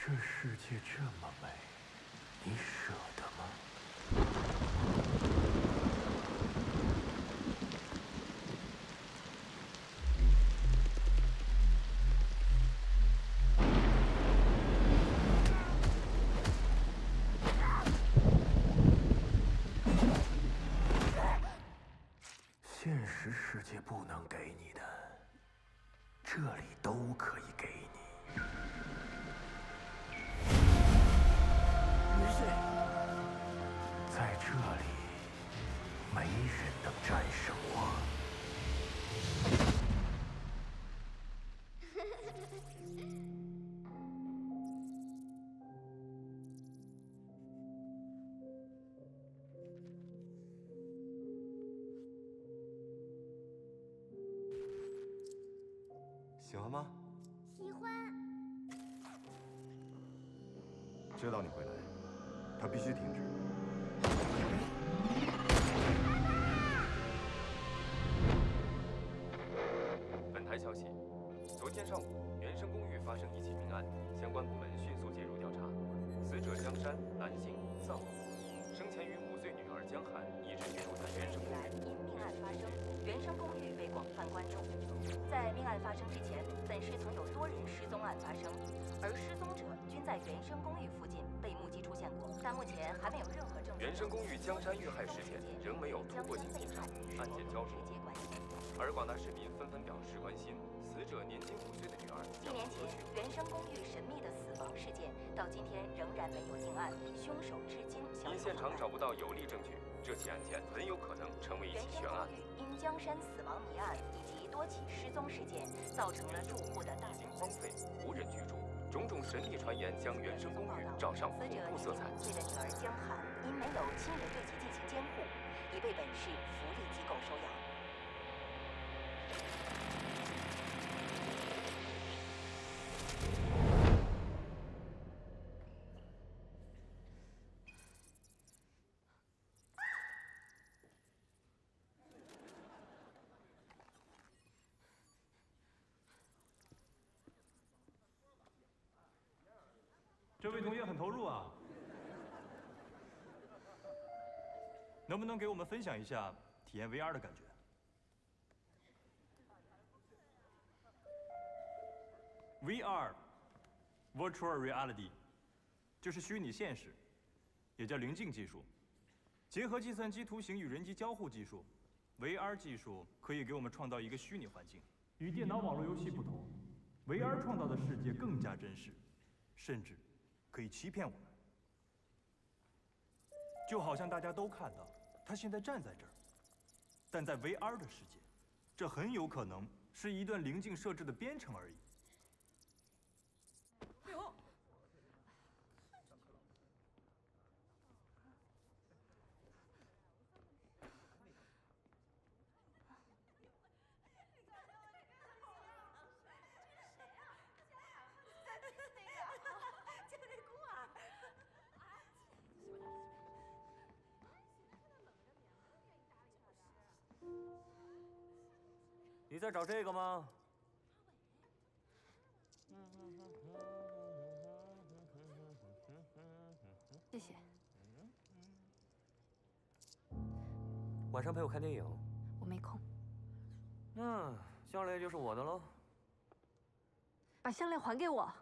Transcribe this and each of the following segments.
这世界这么美，你舍得吗？现实世界不能给你的，这里都可以给你。 你是谁？ 在这里，没人能战胜我。 喜欢吗？ 喜欢。 知道你会来，他必须停止。 本台消息：昨天上午，原生公寓发生一起命案，相关部门迅速介入调查。死者江山，男性，丧偶，生前与5岁女儿江涵一直居住在原生公寓。 因命案发生，原生公寓被广泛关注。在命案发生之前，本市曾有多人失踪案发生，而失踪者均在原生公寓附近被目击出现过，但目前还没有任何证据。 原生公寓江山遇害事件仍没有突破性进展，案件焦灼。而广大市民纷纷表示关心死者年仅5岁的女儿。 1年前，原生公寓神秘的死亡事件到今天仍然没有定案，凶手至今因现场找不到有力证据，这起案件很有可能成为一起悬案。 因江山死亡谜案以及多起失踪事件，造成了住户的大量荒废，无人居住，种种神秘传言将原生公寓罩上恐怖色彩。 死者5岁的女儿江涵因没有亲人对其进行监护，已被本市福利机构收养。 这位同学很投入啊，能不能给我们分享一下体验 VR 的感觉？VR，Virtual Reality， 就是虚拟现实，也叫棱镜技术，结合计算机图形与人机交互技术 ，VR 技术可以给我们创造一个虚拟环境。与电脑网络游戏不同，VR 创造的世界更加真实，甚至可以欺骗我们。就好像大家都看到他现在站在这儿，但在 VR 的世界，这很有可能是一段棱镜设置的编程而已。 哎呦！ 你在找这个吗？ 谢谢。 晚上陪我看电影。 我没空。 那项链就是我的喽。 把项链还给我。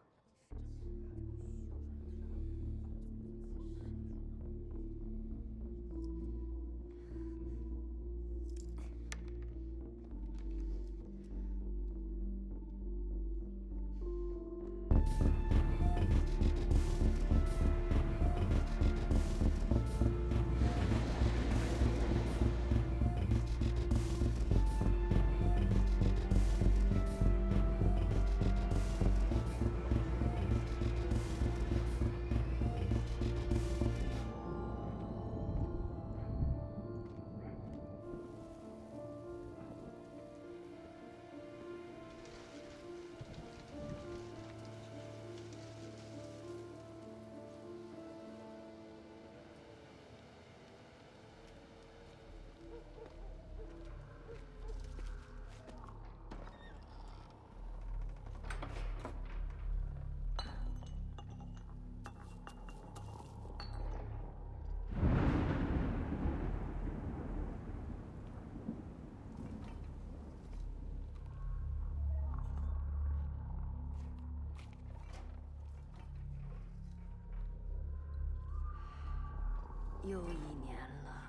又1年了。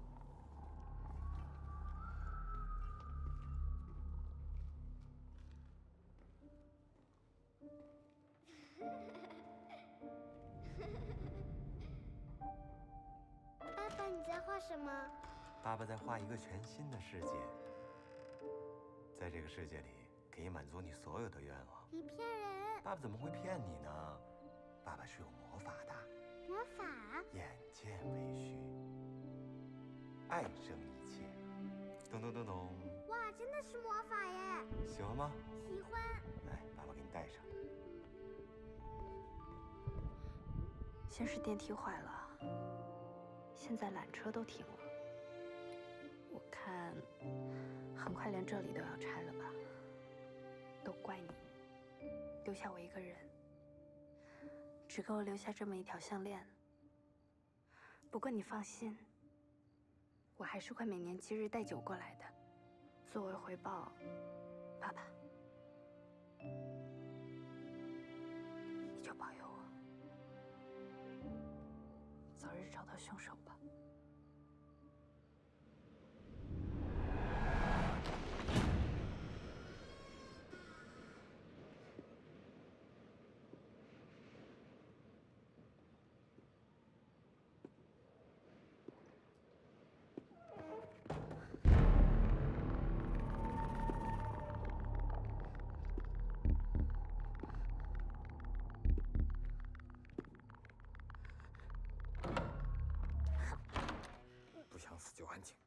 爸爸，你在画什么？ 爸爸在画一个全新的世界，在这个世界里可以满足你所有的愿望。 你骗人！ 爸爸怎么会骗你呢？爸爸是有魔法的。 魔法？ 眼见为虚，爱生一切。咚咚咚咚。 哇，真的是魔法耶！ 喜欢吗？ 喜欢。 来，爸爸给你带上。 先是电梯坏了，现在缆车都停了。我看，很快连这里都要拆了吧？都怪你，留下我一个人，只给我留下这么一条项链。不过你放心，我还是会每年7日带酒过来的，作为回报，爸爸，你就保佑我，早日找到凶手吧。 不想死就安静。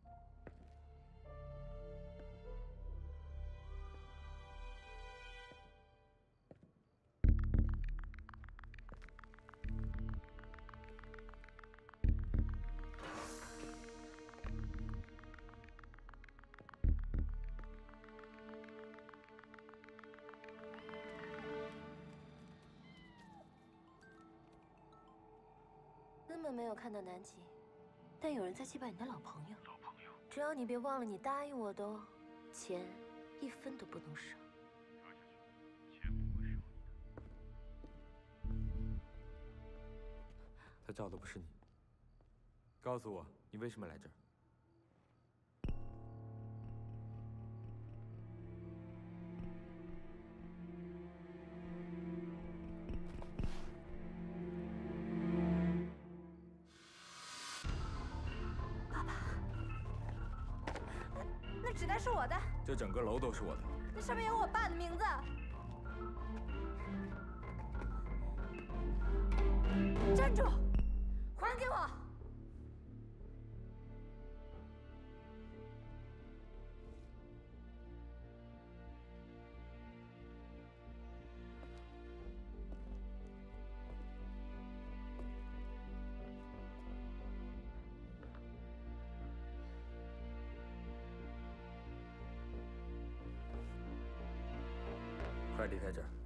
根本没有看到南极，但有人在祭拜你的老朋友。只要你别忘了你答应我的哦，钱1分都不能少。 他找的不是你。告诉我，你为什么来这儿？ 那纸袋是我的， 这整个楼都是我的。 那上面有我爸的名字。站住！还给我！ 快离开这儿！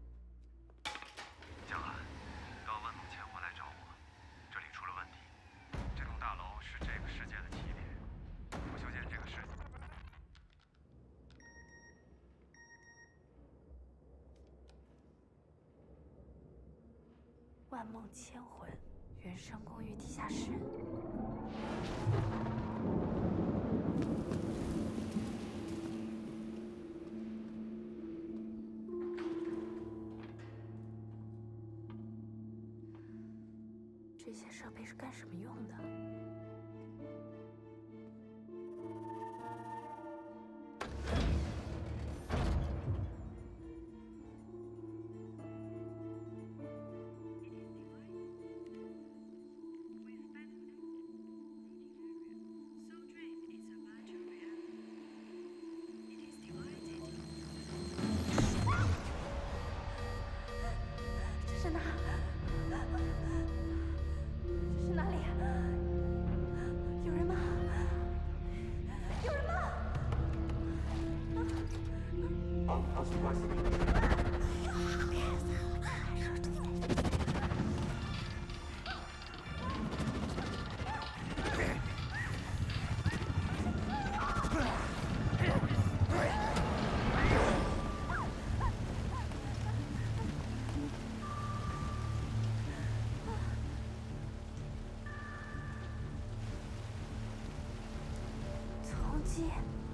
江寒，刚万梦千回来找我，这里出了问题。这栋大楼是这个世界的起点，不修建这个世界。 万梦千魂，原生公寓地下室。这些设备是干什么用的？这是哪？这是哪里？ 机。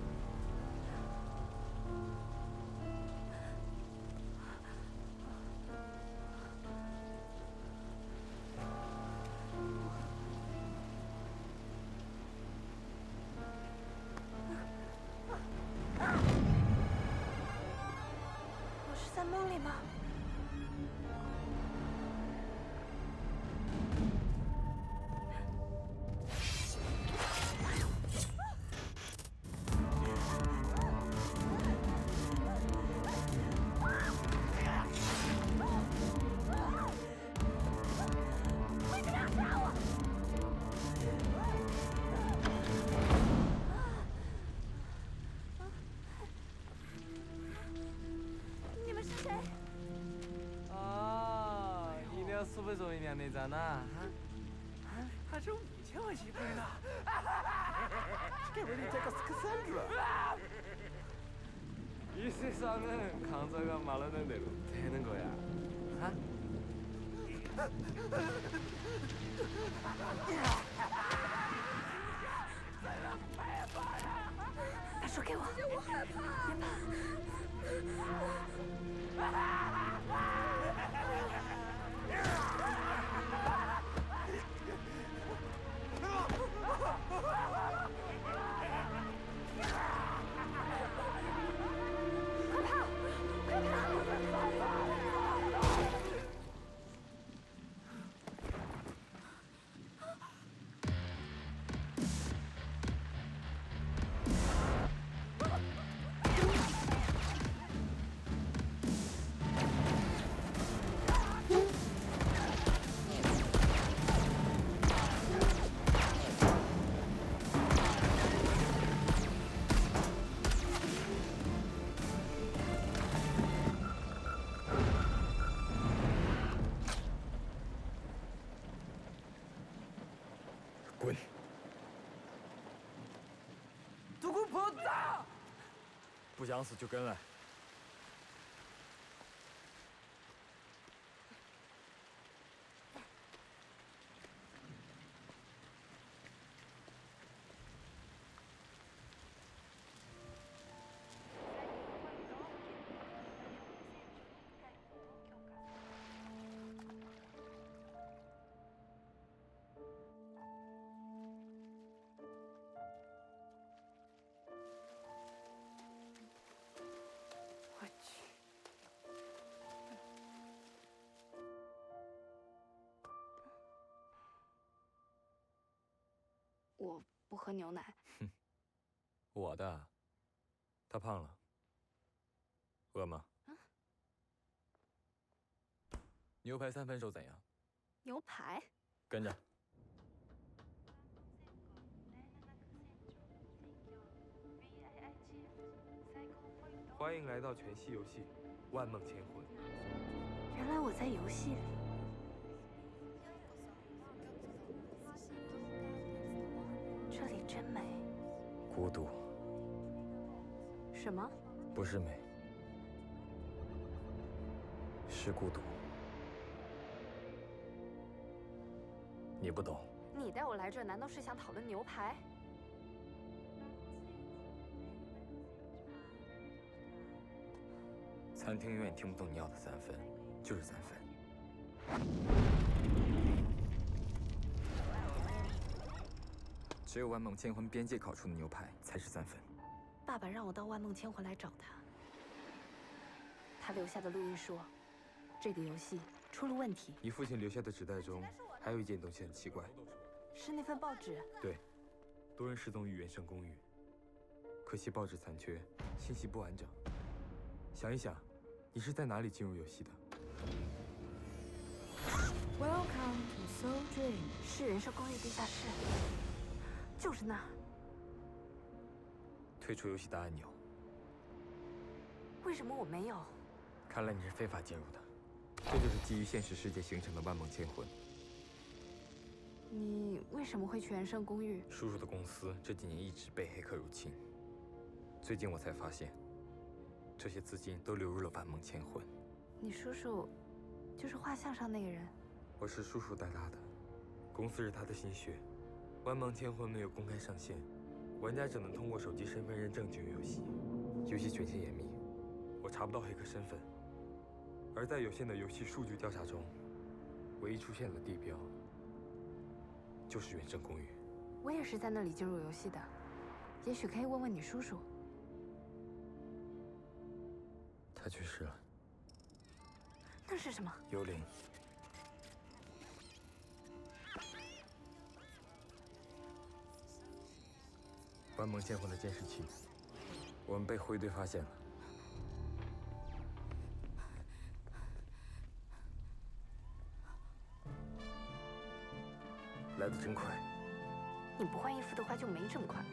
我是在梦里吗？ 수배종이냐내잖아. 아주 5000원 시불이다. 给你这个스크산드라. 이 세상은 강자가 말하는 대로 되는 거야. 하? 把手给我，我害怕，别滚！ 独孤婆子， 不想死就跟来。 我去。我不喝牛奶。 我的，他胖了，饿吗？牛排3分熟怎样？ 牛排？ 跟着。 欢迎来到全息游戏《万梦千魂》。 原来我在游戏里。这里真美。 孤独。 什么？ 不是美，是孤独。你不懂。 你带我来这，难道是想讨论牛排？ 餐厅永远听不懂你要的3分，就是3分。只有万梦千魂边界烤出的牛排才是3分。 爸爸让我到万梦千魂来找他。他留下的录音说，这个游戏出了问题。 你父亲留下的纸袋中还有一件东西很奇怪， 是那份报纸。 对，多人失踪于原生公寓，可惜报纸残缺，信息不完整。想一想。 你是在哪里进入游戏的 ？Welcome to Soul Dream， 是人生公寓地下室，就是那儿。 退出游戏的按钮。 为什么我没有？ 看来你是非法进入的。这就是基于现实世界形成的万梦千魂。 你为什么会去原生公寓？ 叔叔的公司这几年一直被黑客入侵，最近我才发现。 这些资金都流入了万梦千魂。 你叔叔，就是画像上那个人。 我是叔叔带大的，公司是他的心血。万梦千魂没有公开上线， 玩家只能通过手机身份认证进入游戏，游戏权限严密，我查不到黑客身份。而在有限的游戏数据调查中，唯一出现的地标就是原生公寓。 我也是在那里进入游戏的，也许可以问问你叔叔。 他去世了。 那是什么？ 幽灵。万梦剑魂的监视器，我们被灰队发现了。来得真快。 你不换衣服的话就没这么快。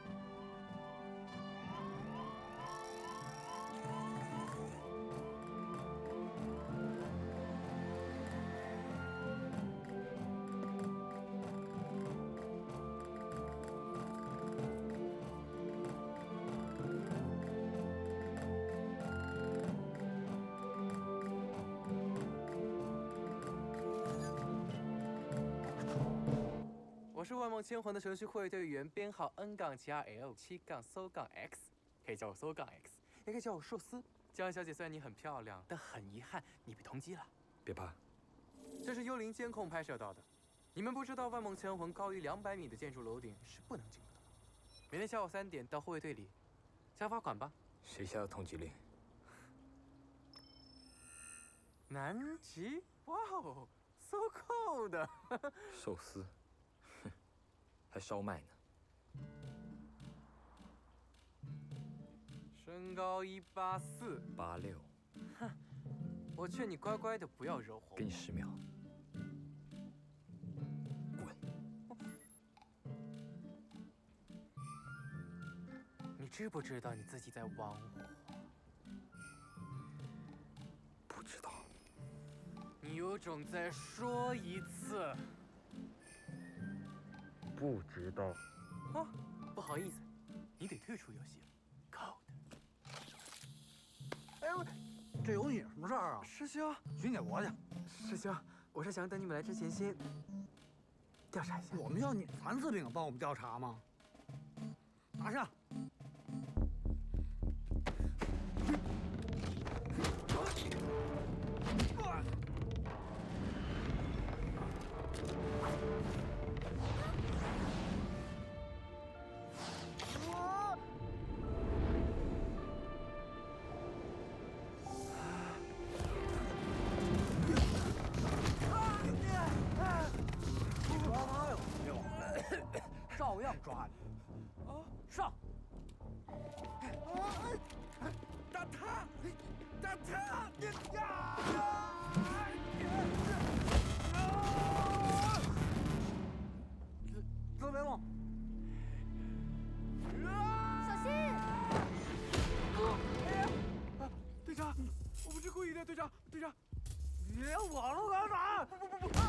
我是万梦千魂的程序会队员，编号 N-7L7-SO-X， 可以叫我 SO-X， 也可以叫我寿司。江小姐，虽然你很漂亮，但很遗憾你被通缉了。 别怕， 这是幽灵监控拍摄到的。你们不知道万梦千魂高于200米的建筑楼顶是不能进的。明天下午3点到护卫队里，交罚款吧。 谁下的通缉令？ 南极，哇哦 ，so cold 寿司。还烧麦呢。 身高184，86。哼，我劝你乖乖的不要惹火我。 给你10秒。滚！ 你知不知道你自己在玩火？ 不知道。 你有种再说一次。 不知道。 啊，不好意思，你得退出游戏了。Code。 哎呦，这有你什么事儿啊？ 师兄， 巡检我去。 师兄，我是想等你们来之前先调查一下。 我们要你谭司令帮我们调查吗？拿下。照样抓你！上！打他！打他！你呀！泽北梦， 小心！ 队长，我不是故意的，队长，队长， 你连我都敢打！ 不！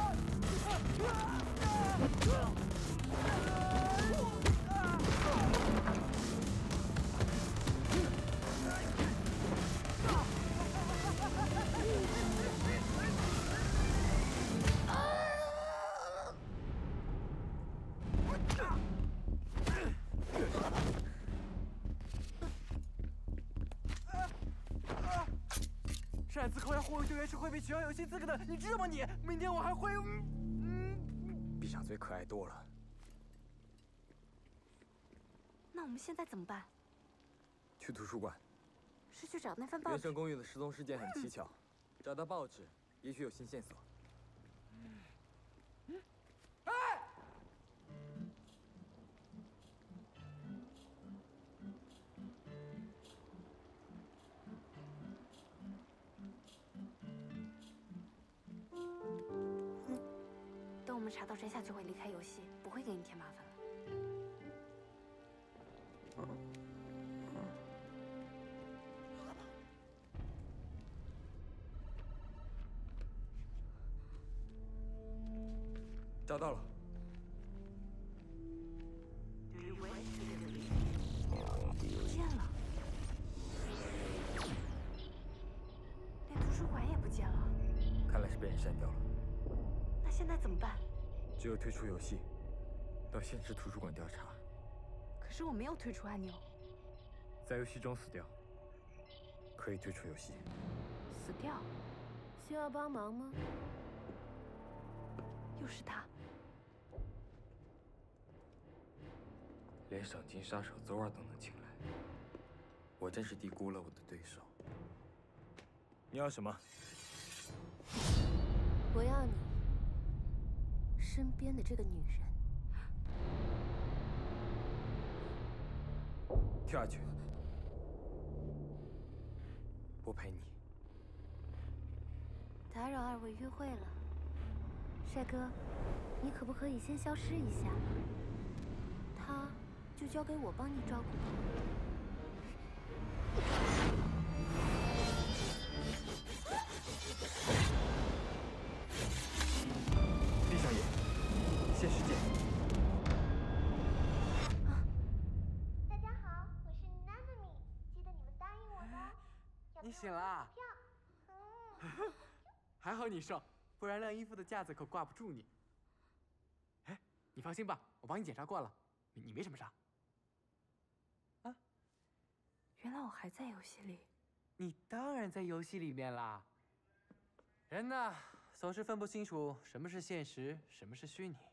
擅自扣押护卫队员是会被取消游戏资格的，你知道吗？你明天我还会…… 比长嘴可爱多了。 那我们现在怎么办？ 去图书馆。 是去找那份报纸。 原生公寓的失踪事件很蹊跷，找到报纸，也许有新线索。 哎！ 等我们查到真相，就会离开游戏，不会给你添麻烦了。 找到了。 不见了，连图书馆也不见了。 看来是被人删掉了。 那现在怎么办？ 只有退出游戏，到现实图书馆调查。 可是我没有退出按钮。 在游戏中死掉，可以退出游戏。 死掉？ 需要帮忙吗？ 又是他。 连赏金杀手邹二都能请来，我真是低估了我的对手。你要什么？ 我要你身边的这个女人。 跳下去，我陪你。 打扰二位约会了，帅哥，你可不可以先消失一下？他就交给我帮你照顾吧。 闭上眼，现实见。 大家好，我是 Nanami， 记得你们答应我的。 你醒了？还好你瘦，不然晾衣服的架子可挂不住你。哎，你放心吧，我帮你检查过了，你没什么伤。啊？ 原来我还在游戏里。 你当然在游戏里面啦。人呐，总是分不清楚什么是现实，什么是虚拟。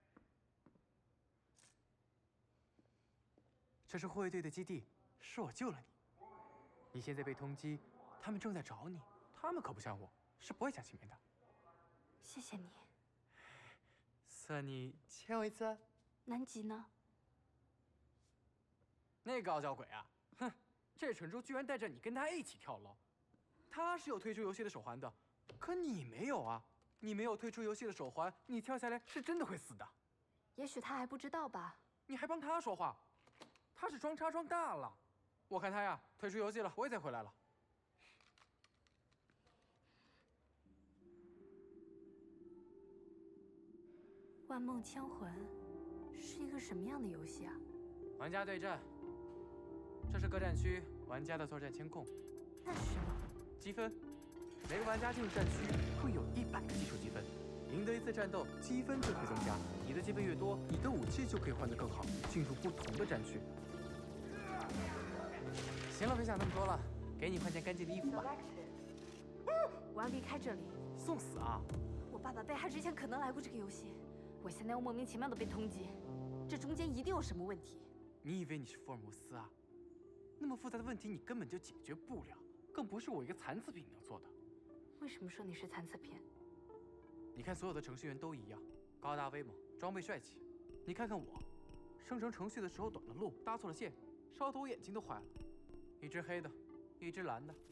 这是护卫队的基地，是我救了你。你现在被通缉，他们正在找你，他们可不像我，是不会讲情面的。 谢谢你。 算你欠我一次。 南极呢？ 那个傲娇鬼啊，哼！这蠢猪居然带着你跟他一起跳楼。他是有退出游戏的手环的，可你没有啊！你没有退出游戏的手环，你跳下来是真的会死的。 也许他还不知道吧。 你还帮他说话，他是装叉装大了。我看他呀，退出游戏了，我也再回来了。 万梦千魂是一个什么样的游戏啊？ 玩家对阵，这是各战区玩家的作战监控。 那是什么？ 积分，每个玩家进入战区会有100个基础积分，赢得一次战斗，积分就会增加。你的积分越多，你的武器就可以换得更好，进入不同的战区。行了，别想那么多了，给你换件干净的衣服吧。 我要离开这里。 送死啊！ 我爸爸被害之前可能来过这个游戏，我现在又莫名其妙的被通缉，这中间一定有什么问题。 你以为你是福尔摩斯啊？那么复杂的问题你根本就解决不了，更不是我一个残次品能做的。 为什么说你是残次品？ 你看所有的程序员都一样，高大威猛，装备帅气。你看看我，生成程序的时候短了路，搭错了线，烧得我眼睛都坏了。一只黑的，一只蓝的。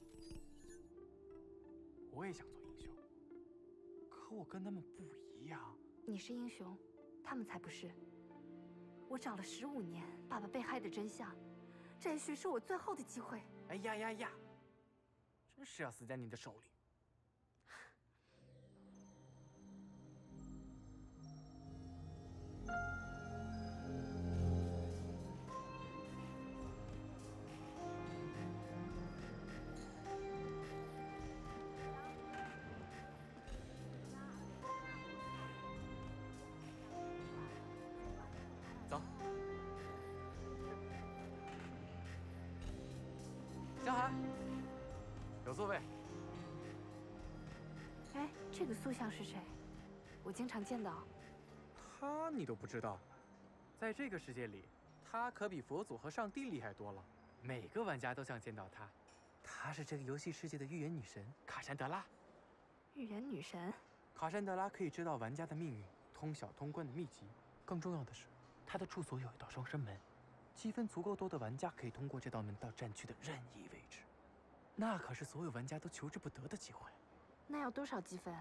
我也想做英雄，可我跟他们不一样。 你是英雄，他们才不是。我找了15年爸爸被害的真相，这也许是我最后的机会。 哎呀呀呀！真是要死在你的手里。走，江寒，有座位。 哎，这个塑像是谁？我经常见到。 他你都不知道，在这个世界里，他可比佛祖和上帝厉害多了。每个玩家都想见到他。她是这个游戏世界的预言女神卡珊德拉。 预言女神？ 卡珊德拉可以知道玩家的命运，通晓通关的秘籍。更重要的是，她的住所有一道双生门，积分足够多的玩家可以通过这道门到战区的任意位置。那可是所有玩家都求之不得的机会。 那要多少积分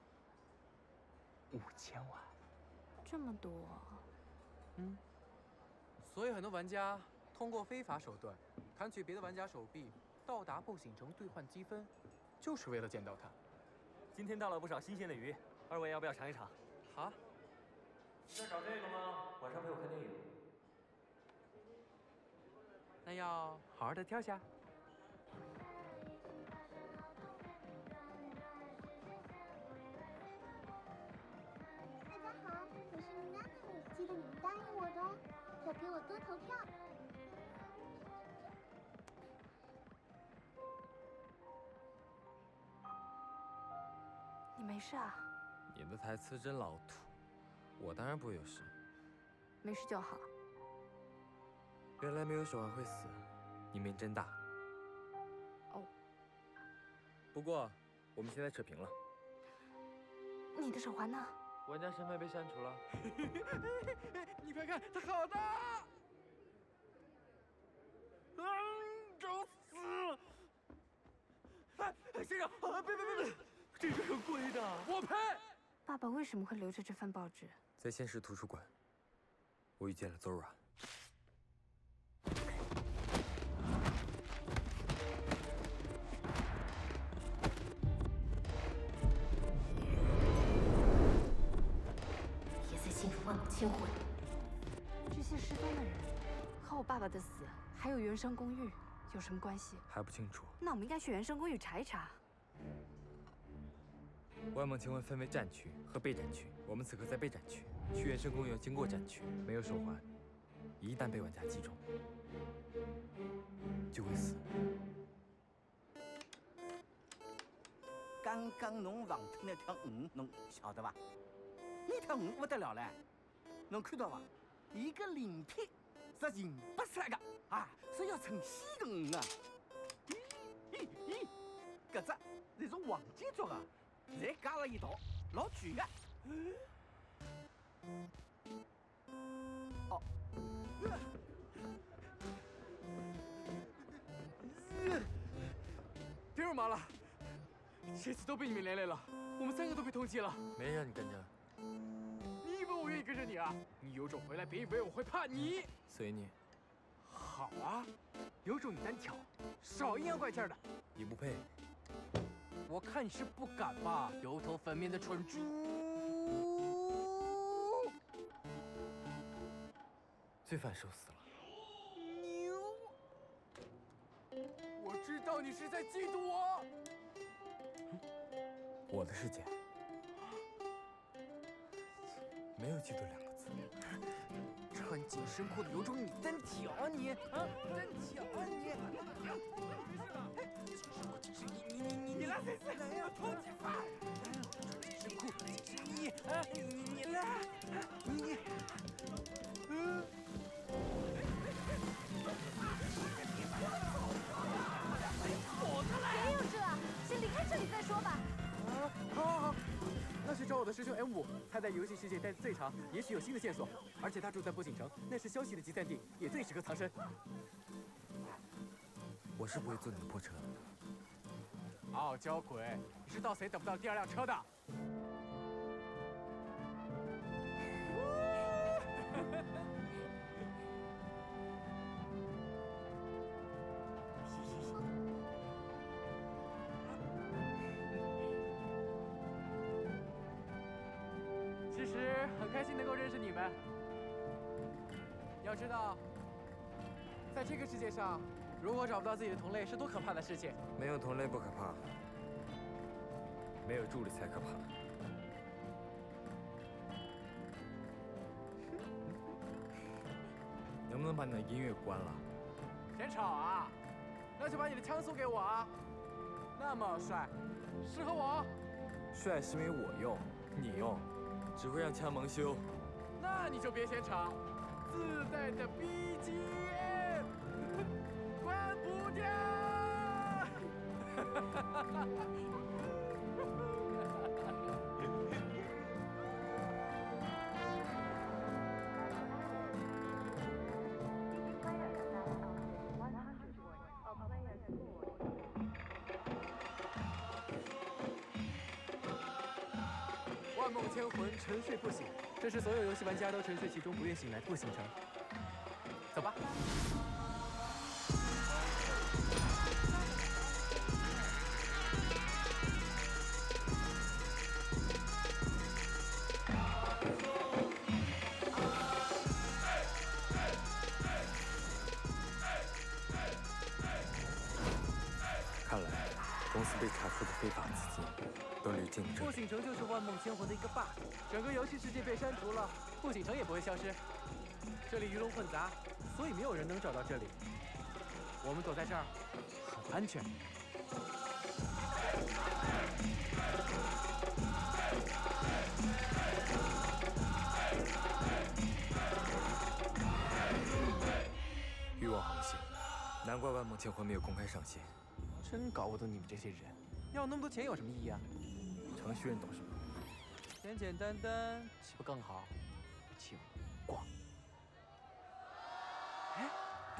？5000万。 这么多？ 嗯。所以很多玩家通过非法手段砍取别的玩家手臂，到达步行城兑换积分，就是为了见到他。 今天到了不少新鲜的鱼，二位要不要尝一尝？ 好。 在找这个吗？晚上陪我看电影。 那要好好的挑下。 大家好，我是 Nanami，记得你们答应我的哦。 伙陪我多投票。 你没事啊？ 你的台词真老土，我当然不会有事。 没事就好。 原来没有手环会死，你命真大。 哦。 不过我们现在扯平了。 你的手环呢？ 玩家身份被删除了。 你快看，它好大！找死！哎，先生，别，这个很贵的，我赔。 爸爸为什么会留着这份报纸？ 在现实图书馆，我遇见了 Zora。 也在幸福万母千魂。 这些失踪的人和我爸爸的死，还有原生公寓有什么关系？ 还不清楚。 那我们应该去原生公寓查一查。 万梦千魂分为战区和备战区，我们此刻在备战区。去原生公寓要经过战区，没有手环，一旦被玩家击中，就会死。 刚刚侬放脱那条鱼，侬晓得伐？那条鱼不得了嘞，侬看到伐？伊个鳞片是银白色的啊，是要称鲜的鱼啊！咦，搿只是黄金做的，侪加了一道，老贵的。哦， 别惹麻了，这次都被你们连累了，我们3个都被通缉了。 没人让你跟着。 你以为我愿意跟着你啊？你有种回来别以为我会怕你。 随你。 好啊，有种你单挑，少阴阳怪气的。 你不配。 我看你是不敢吧，油头粉面的蠢猪！ 罪犯受死了。 牛！我知道你是在嫉妒我。 我的世界没有嫉妒2个字。 穿紧身裤的有种你单挑啊你！啊，单挑啊你！你来谁是？我通缉犯！紧身裤，你来，你。 别有这，先离开这里再说吧。 好，那去找我的师兄 M5，他在游戏世界待得最长，也许有新的线索。而且他住在波景城，那是消息的集散地，也最适合藏身。 我是不会坐你的破车的。 傲娇鬼，你是到谁等不到第2辆车的？其实很开心能够认识你们。要知道，在这个世界上，如果找不到自己的同类，是多可怕的事情。 没有同类不可怕，没有助理才可怕。能不能把你的音乐关了？ 嫌吵啊？那就把你的枪送给我啊！那么帅，适合我。 帅是因为我用，你用，只会让枪蒙羞。 那你就别嫌吵，自带的 BGM 关不掉。万梦千魂，沉睡不醒，这是所有游戏玩家都沉睡其中不愿醒来的不醒城。走吧。 看来，公司被查出的非法资金都离竞争。 不醒城就是万梦千魂的一个 bug，整个游戏世界被删除了，不醒城也不会消失。 这里鱼龙混杂，所以没有人能找到这里。我们躲在这儿很安全。 欲望横行，难怪万梦千环没有公开上线。 真搞不懂你们这些人，要那么多钱有什么意义啊？ 程序员懂什么？ 简简单单，岂不更好？请逛。哎。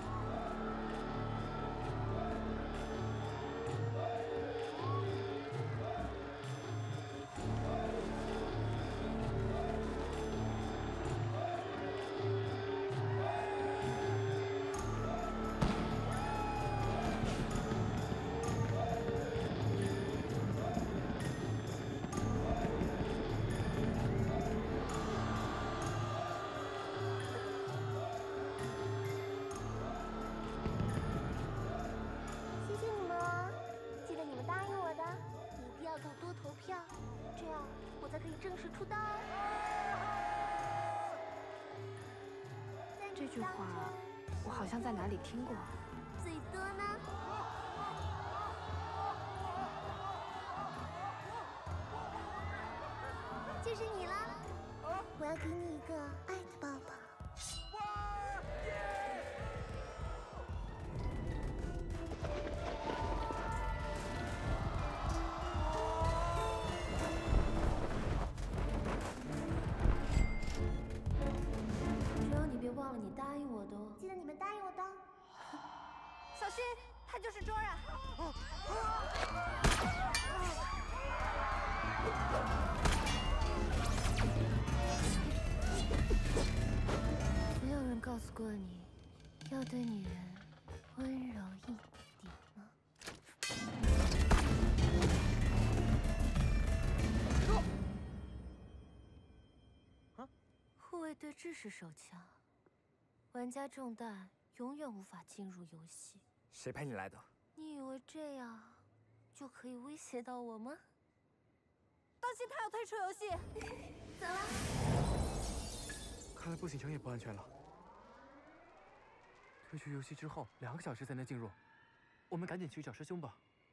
这句话我好像在哪里听过。 最多呢？就是你了，我要给你一个爱的抱抱。 别忘了你答应我的哦。 记得你们答应我的。 小心，他就是卓然。 没有人告诉过你，要对女人温柔一点吗？护卫对峙式手枪。玩家中弹，永远无法进入游戏。 谁派你来的？ 你以为这样就可以威胁到我吗？ 当心，他要退出游戏。 走了。 看来步行城也不安全了。退出游戏之后2个小时才能进入，我们赶紧去找师兄吧。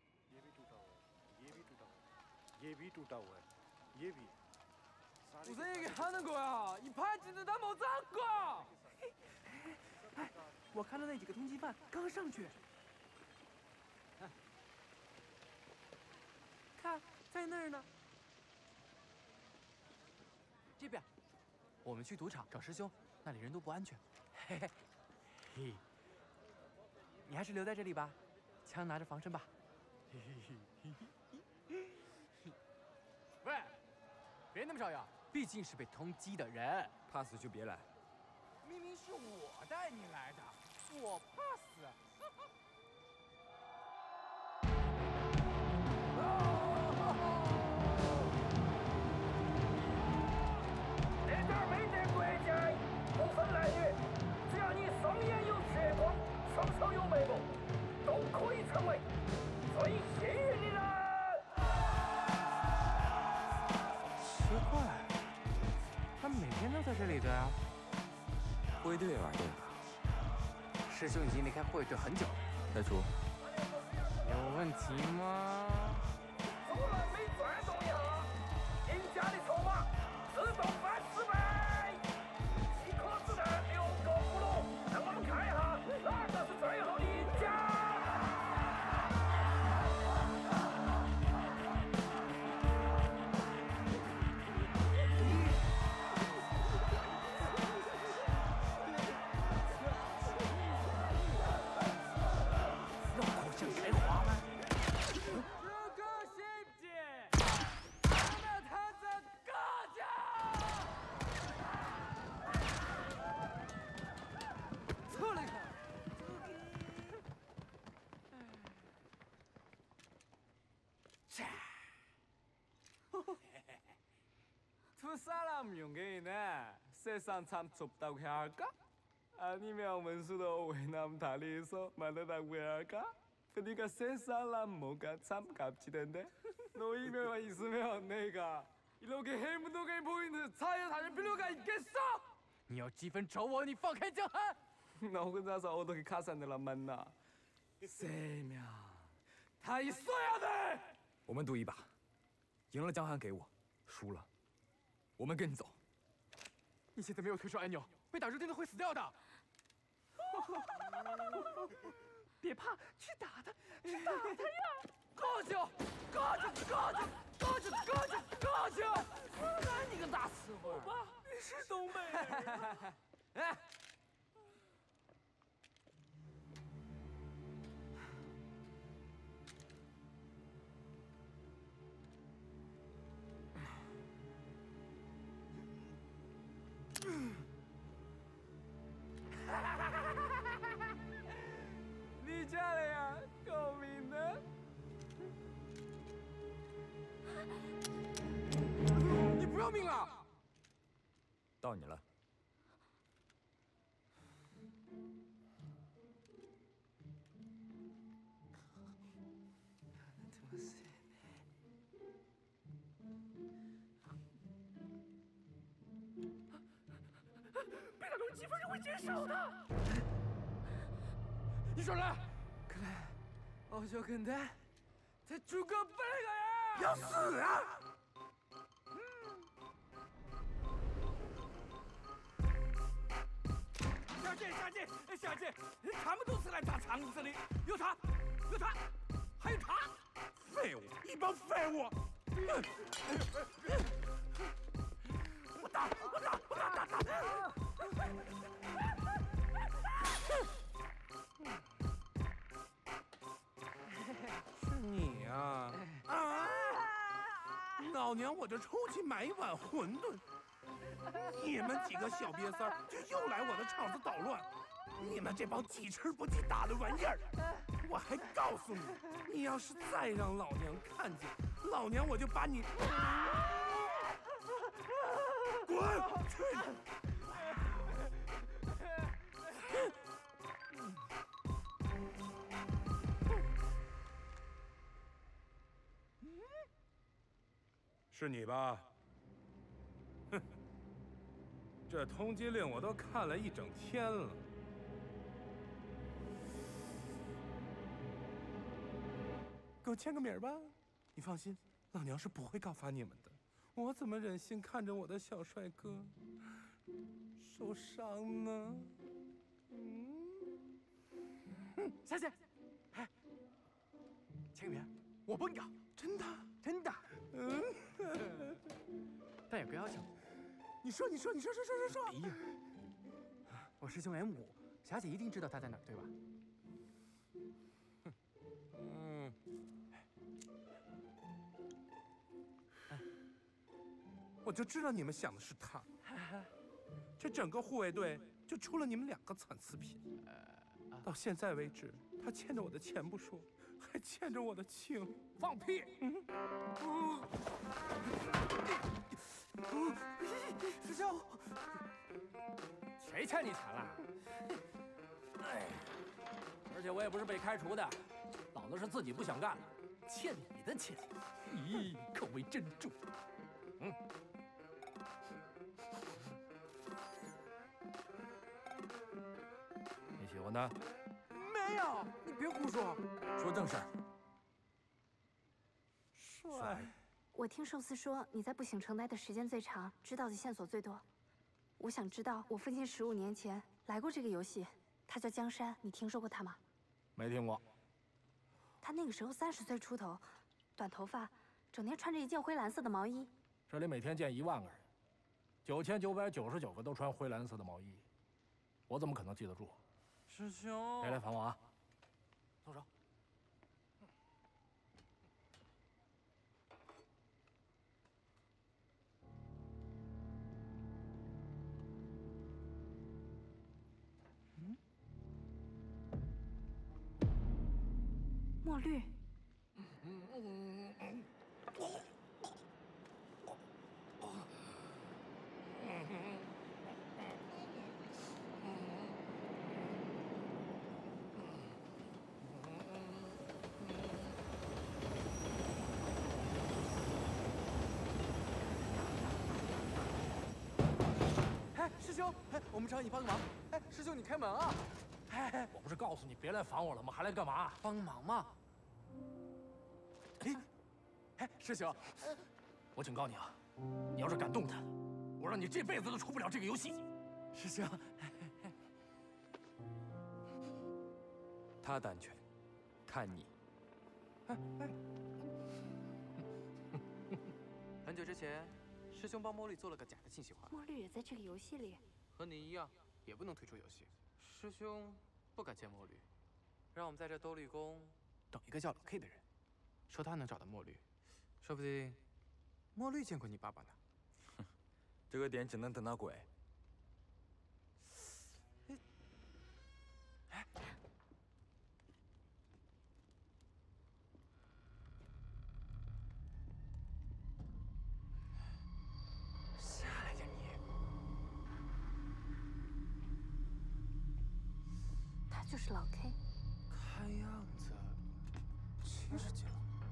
무슨 얘기 하는 거야? 이 팔찌는 다 못 잡고! 哎，我看到那几个通缉犯刚上去，看，在那儿呢。这边，我们去赌场找师兄，那里人都不安全。嘿嘿，嘿，你还是留在这里吧，枪拿着防身吧。嘿嘿嘿嘿嘿。喂，别那么招摇，毕竟是被通缉的人， 怕死就别来。 明明是我带你来的，我怕死。 在这儿没得规矩，不分男女，只要你双眼有血光，双手有眉毛，都可以成为最幸运的人。 奇怪，他们每天都在这里的呀。 护卫队也玩这个？ 师兄已经离开护卫队很久了。 开除。 有问题吗？ 竹篮没转动一下，赢家的筹码自动翻4倍。7颗子弹6个葫芦，让我们看一下哪个是最后的赢家。 두 사람 용기네 세상 참 좁다고 해야 할까? 아니면 원수도 외남 다리에서 만나다고 해야 할까? 그러니까 세 사람 뭐가 참 값지던데? 너희만 있으면 내가 이렇게 해무동에 보이는 차에 다닐 필요가 있겠어? 你要积分找我，你放开江寒。 那我跟咋说？我都给卡上的了门呐。谁苗？他一说呀的。 我们赌一把，赢了江寒给我，输了，我们跟你走。 你现在没有退出按钮，被打中真的会死掉的。别怕，去打他，去打他呀！ 过去，过去，过去，过去，过去，过去！来你个大死货！爸，你是东北人。哎。你家的呀，够命的。 你不要命了？ 到你了。 被打中积分是会减少的。 你说来。 可来，我就跟他煮个白个呀！ 要死啊！小姐，小姐，小姐，他们都是来砸场子的，有他，有他，还有他，废物，一帮废物！我打，我打，我打，打！ 是你呀！啊！老娘我这出去买一碗馄饨，你们几个小瘪三儿就又来我的场子捣乱！你们这帮记吃不记打的玩意儿！我还告诉你，你要是再让老娘看见，老娘我就把你滚！去你！是你吧？哼，这通缉令我都看了一整天了。给我签个名吧。你放心，老娘是不会告发你们的。我怎么忍心看着我的小帅哥受伤呢？ 小姐，哎，签个名，我帮你搞。 真的？ 真的。但有个要求。 你说。 哎呀，我师兄 M5，霞姐一定知道他在哪儿，对吧？ 我就知道你们想的是他。这整个护卫队就出了你们2个残次品。到现在为止，他欠着我的钱不说，还欠着我的情。 放屁！ 师兄， 谁欠你钱了？哎，而且我也不是被开除的，老子是自己不想干了，欠你的钱。 咦，口味真重。 你喜欢他？ 没有，你别胡说， 说正事儿。 帅。 我听寿司说你在不醒城待的时间最长，知道的线索最多。我想知道我父亲15年前来过这个游戏，他叫江山，你听说过他吗？ 没听过。 他那个时候30岁出头，短头发，整天穿着一件灰蓝色的毛衣。 这里每天见1万个人，9999个都穿灰蓝色的毛衣，我怎么可能记得住？ 师兄， 别来烦我啊！动手。 墨绿。 哎，师兄， 兄，哎，我们找你帮个忙。哎，师兄，你开门啊！哎， 我不是告诉你别来烦我了吗？还来干嘛？ 帮忙嘛。哎，师兄， 我警告你啊，你要是敢动他，我让你这辈子都出不了这个游戏。 师兄， 他的安全，看你。 很久之前，师兄帮茉莉做了个假的信息环， 墨绿也在这个游戏里。 和你一样，也不能退出游戏。师兄不敢见墨绿，让我们在这兜绿宫等一个叫老 K 的人，说他能找到墨绿，说不定墨绿见过你爸爸呢。 这个点只能等到鬼。 下来呀你！ 他就是老 K。 看样子70几了。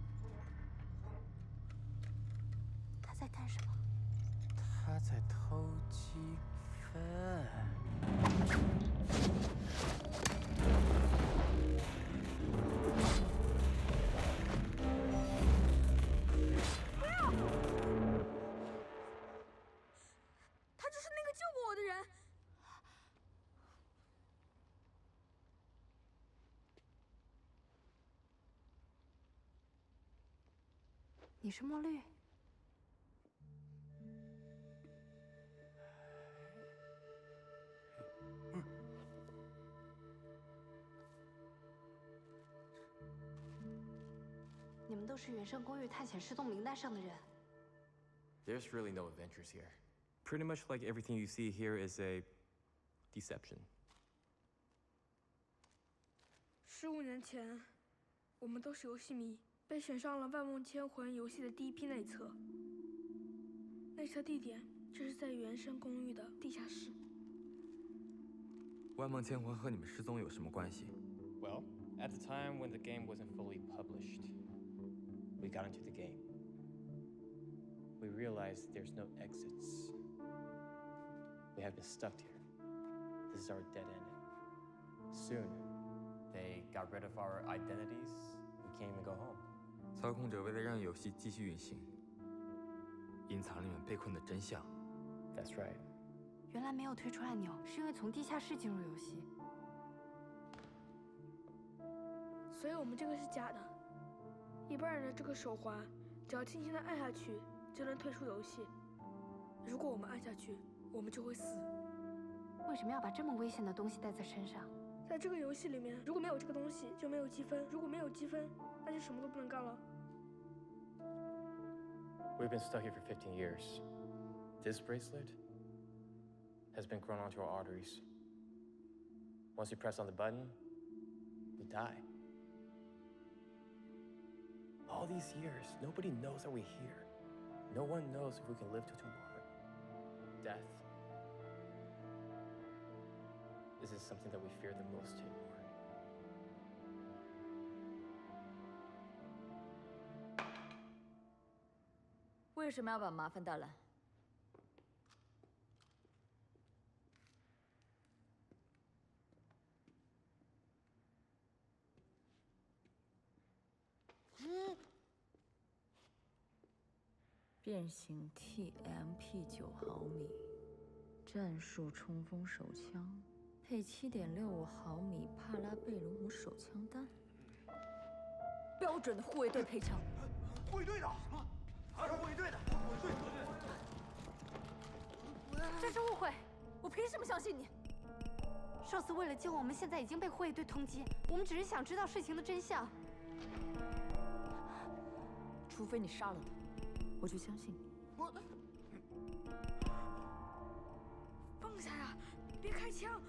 他在干什么？ 他在偷鸡粪。 不要！他就是那个救过我的人。 你是墨绿？你们都是原生公寓探险失踪名单上的人。 There's really no adventures here. Pretty much like everything you see here is a deception. 15年前，我们都是游戏迷，被选上了《万梦千魂》游戏的第一批内测。内测地点就是在原生公寓的地下室。 万梦千魂和你们失踪有什么关系？ Well, at the time when the game wasn't fully published, we got into the game. We realized there's no exits. We have been stuck here. This is our dead end. Soon, they got rid of our identities. We can't even go home. 操控者为了让游戏继续运行，隐藏了你们被困的真相。 That's right. 原来没有退出按钮，是因为从地下室进入游戏。 所以我们这个是假的。一般人的这个手环，只要轻轻的按下去，就能退出游戏。如果我们按下去，我们就会死。 为什么要把这么危险的东西带在身上？ 在这个游戏里面，如果没有这个东西，就没有积分；如果没有积分，那就什么都不能干了。 We've been stuck here for 15 years. This bracelet has been grown onto our arteries. Once you press on the button, we die. All these years, nobody knows that we're here. No one knows if we can live till tomorrow. Death. This is something that we fear the most anymore. 为什么要把麻烦带来？变形 TMP 9毫米，战术冲锋手枪，配7.65毫米帕拉贝鲁姆手枪弹，标准的护卫队配枪。 护卫队的，什么？他是护卫队的，护卫队。 这是误会，我凭什么相信你？寿司为了救我们，现在已经被护卫队通缉，我们只是想知道事情的真相。 除非你杀了他。 我就相信你。 我放下呀，别开枪！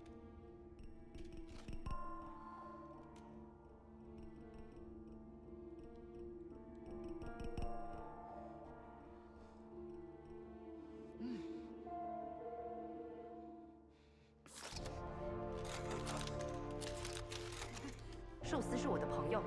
寿司是我的朋友。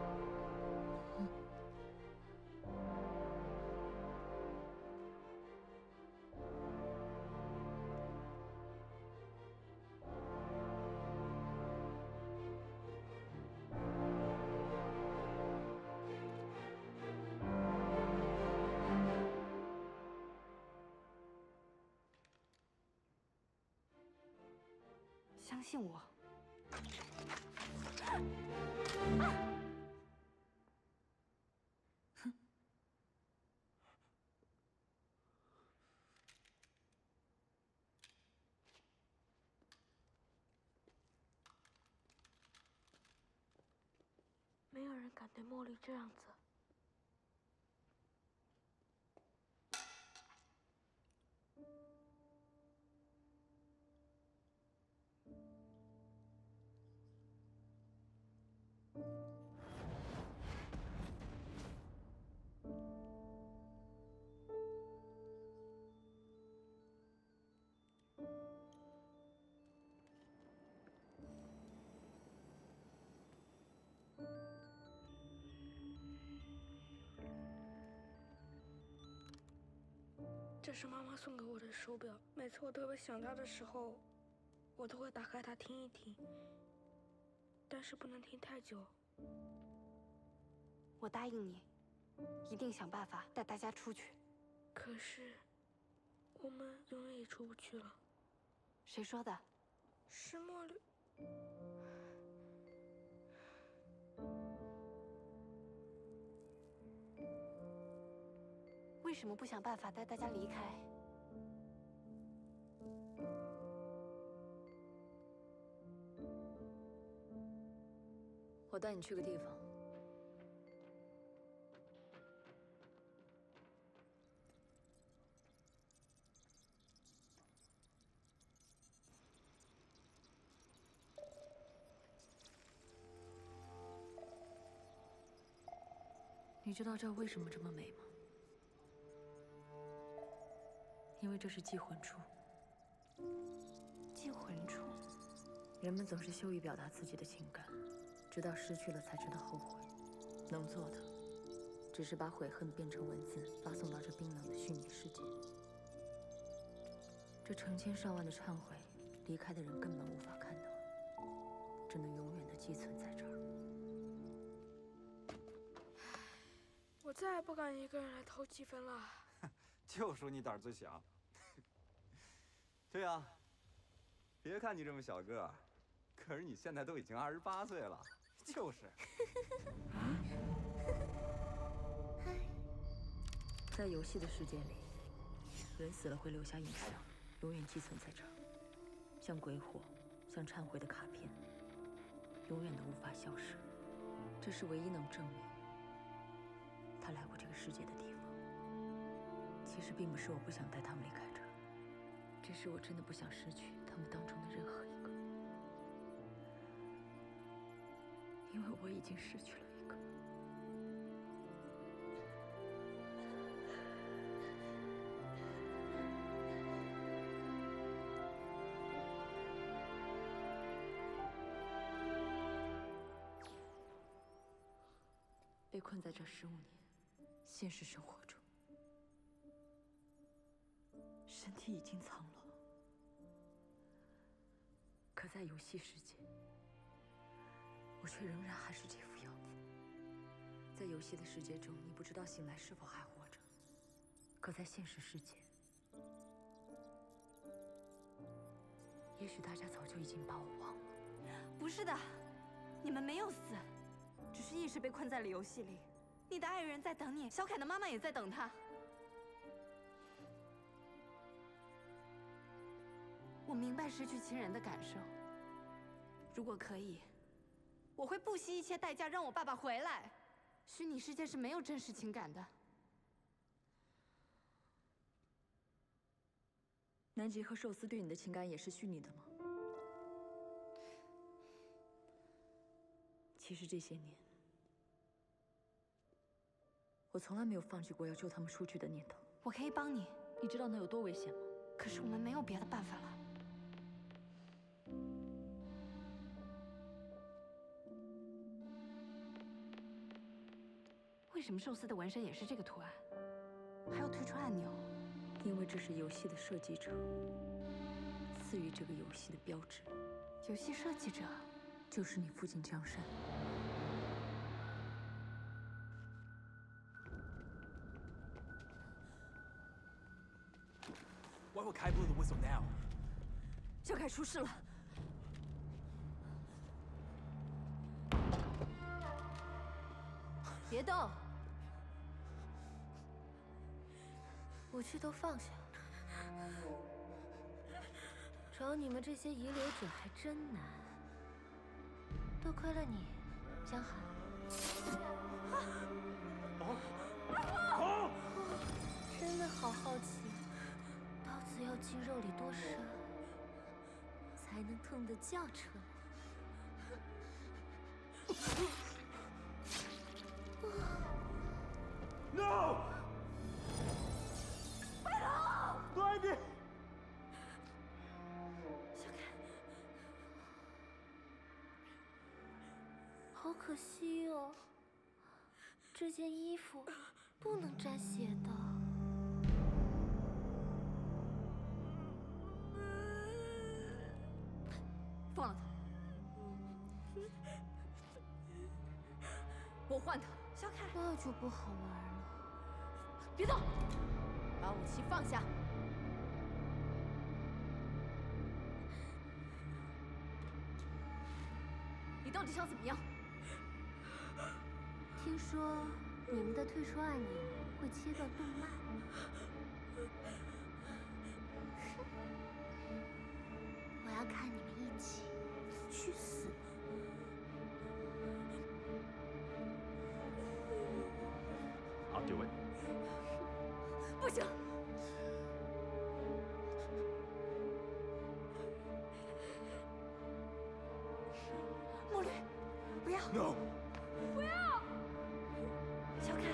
相信我。 哼！ 没有人敢对茉莉这样子。这是妈妈送给我的手表，每次我特别想她的时候，我都会打开它听一听，但是不能听太久。 我答应你，一定想办法带大家出去。 可是，我们永远也出不去了。 谁说的？ 是茉莉。 为什么不想办法带大家离开？ 我带你去个地方。你知道这儿为什么这么美吗？因为这是祭魂处。 祭魂处， 人们总是羞于表达自己的情感，直到失去了才知道后悔。能做的，只是把悔恨变成文字，发送到这冰冷的虚拟世界。这成千上万的忏悔，离开的人根本无法看到，只能永远的寄存在这儿。 我再也不敢一个人来偷积分了。 就说你胆儿最小。对啊，别看你这么小个，可是你现在都已经28岁了。就是。 在游戏的世界里，人死了会留下印象，永远寄存在这儿，像鬼火，像忏悔的卡片，永远都无法消失。这是唯一能证明他来过这个世界的地方。其实并不是我不想带他们离开这儿，只是我真的不想失去他们当中的任何一个，因为我已经失去了一个。被困在这15年，现实生活中，身体已经苍老，可在游戏世界，我却仍然还是这副样子。在游戏的世界中，你不知道醒来是否还活着，可在现实世界，也许大家早就已经把我忘了。 不是的，你们没有死，只是意识被困在了游戏里。你的爱人在等你，小凯的妈妈也在等他。我明白失去亲人的感受。如果可以，我会不惜一切代价让我爸爸回来。虚拟世界是没有真实情感的。 南极和寿司对你的情感也是虚拟的吗？其实这些年，我从来没有放弃过要救他们出去的念头。 我可以帮你， 你知道那有多危险吗？ 可是我们没有别的办法了。为什么寿司的纹身也是这个图案？还有退出按钮？ 因为这是游戏的设计者赐予这个游戏的标志。 游戏设计者就是你父亲江山。 Why would Kai blow the whistle now? 小凯出事了， 别动！武器都放下。找你们这些遗留者还真难，多亏了你，江寒。真的好好奇，刀子要进肉里多深，才能痛得叫出来。 No！ 白龙， 快点！ 小凯，好可惜哦，这件衣服不能沾血的。 放了他。 我换他， 小凯，那就不好玩了。 别动，把武器放下。你到底想怎么样？ 听说你们的退出按钮会切断动脉。我要看你们一起去死。 I'll do it。 不行！ 墨绿，不要 ！No！ 不要！小凯，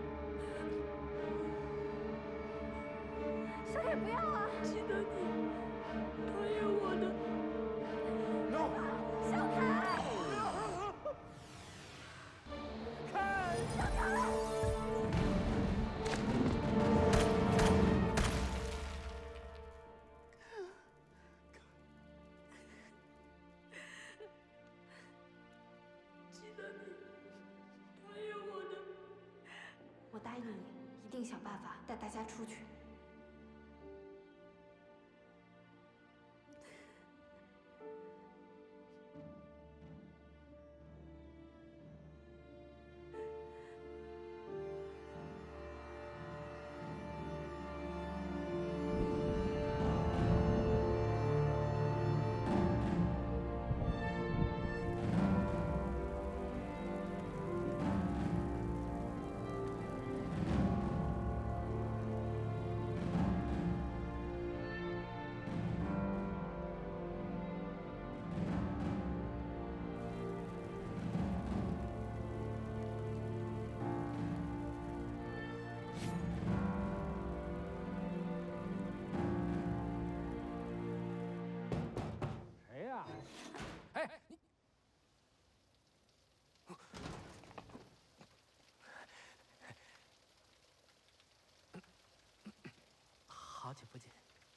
小凯，不要啊！记得你，答应我的。 No！ 小凯！ 看！ 小凯！ 我答应你，一定想办法带大家出去。 谁呀？哎，你好久不见。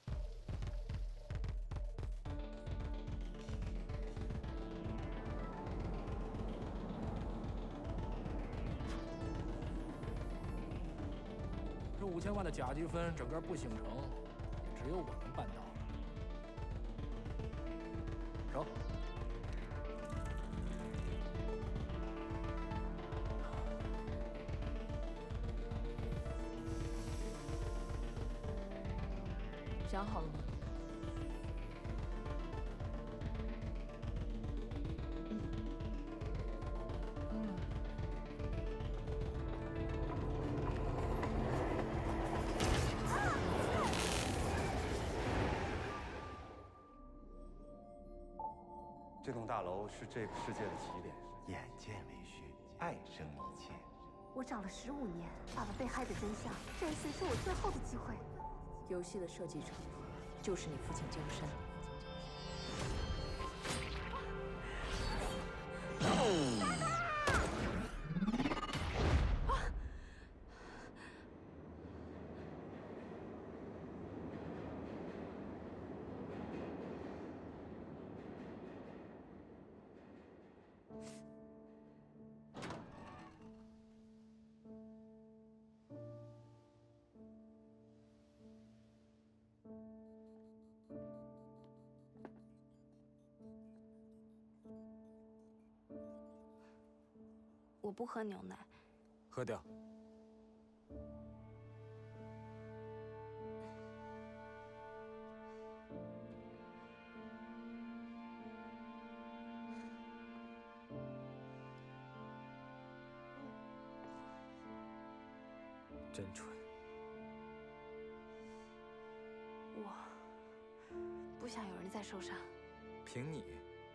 这5000万的甲级分，整个步行城也只有我能办到。走。 想好了吗？ 这栋大楼是这个世界的起点。 眼见为虚，爱胜一切。 我找了15年，把被害的真相，这一次是我最后的机会。 游戏的设计者就是你父亲江山。 我不喝牛奶， 喝掉。真蠢。 我不想有人再受伤。 凭你。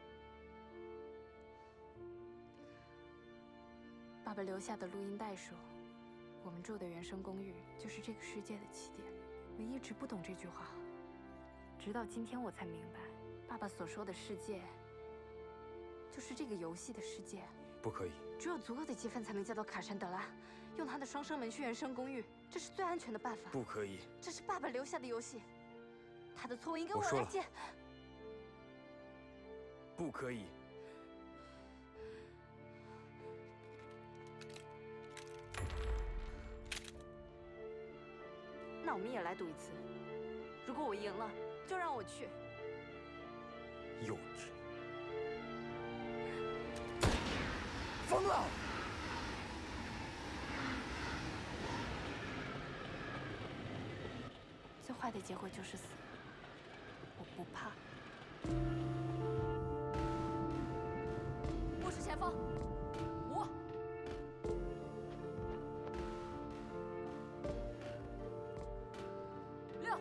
爸爸留下的录音带说，我们住的原生公寓就是这个世界的起点。我一直不懂这句话，直到今天我才明白，爸爸所说的世界，就是这个游戏的世界。 不可以。 只有足够的积分才能叫到卡珊德拉，用他的双生门去原生公寓，这是最安全的办法。 不可以。 这是爸爸留下的游戏，他的错误应该我说了来接。 不可以。 那我们也来赌一次，如果我赢了，就让我去。 幼稚。 疯了！ 最坏的结果就是死，我不怕。 目视前方，5、6。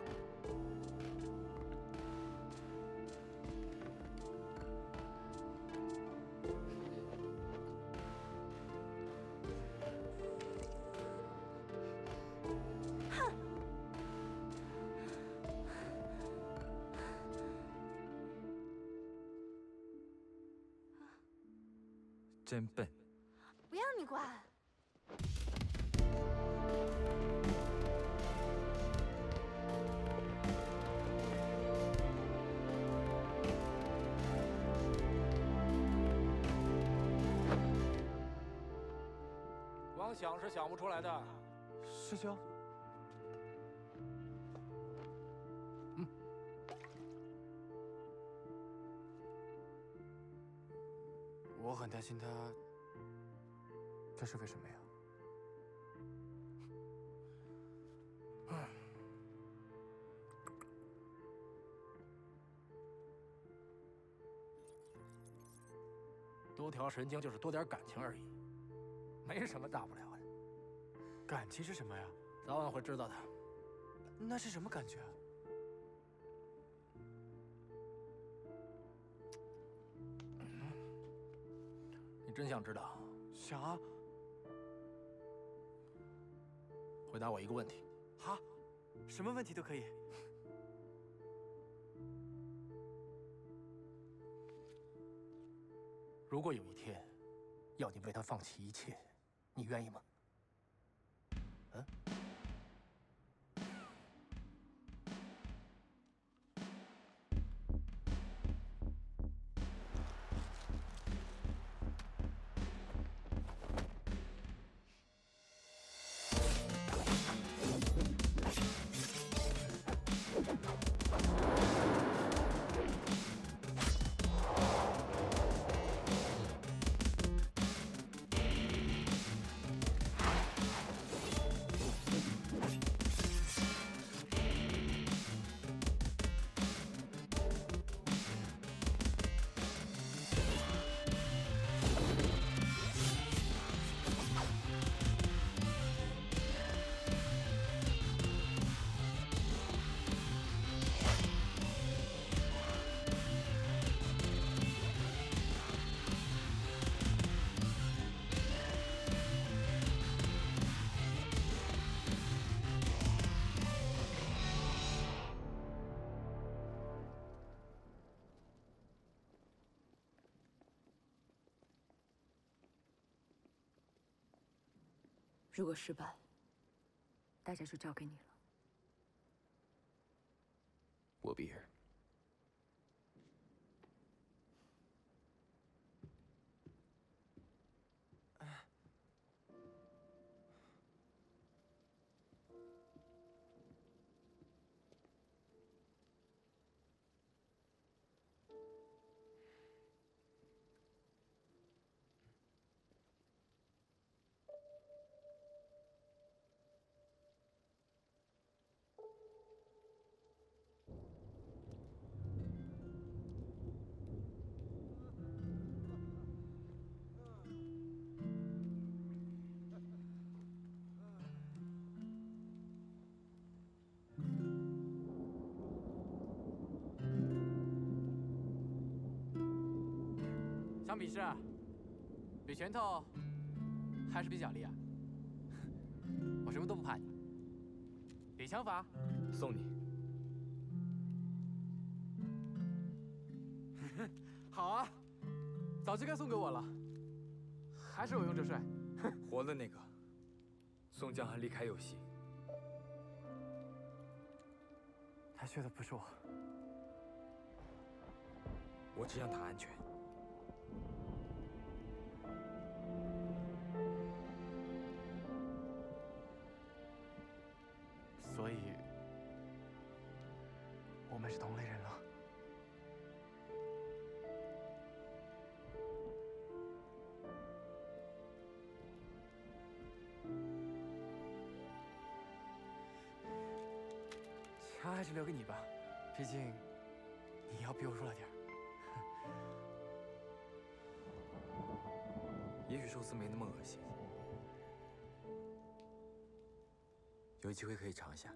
真笨。 不要你管。 光想是想不出来的。 师兄。我很担心他，这是为什么呀？ 多条神经就是多点感情而已，没什么大不了的。 感情是什么呀？ 早晚会知道的。 那是什么感觉啊？ 你真想知道？ 想啊。 回答我一个问题。 好，什么问题都可以。 如果有一天，要你为他放弃一切，你愿意吗？嗯？ 如果失败，大家就交给你了。 We'll be here. 想比试，比拳头还是比脚力啊？我什么都不怕你。比枪法， 送你。 好啊，早就该送给我了。还是我勇者帅。 活的那个，送江寒离开游戏。 他缺的不是我， 我只想他安全。 所以，我们是同类人了。枪还是留给你吧，毕竟你要比我弱了点儿。 也许寿司没那么恶心，有机会可以尝一下。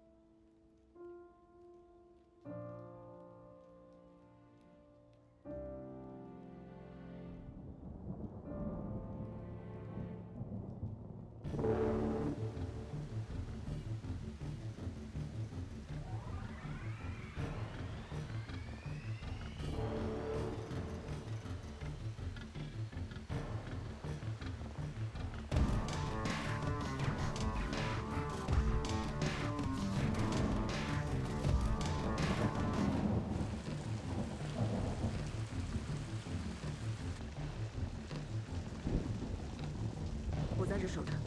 我在这守着。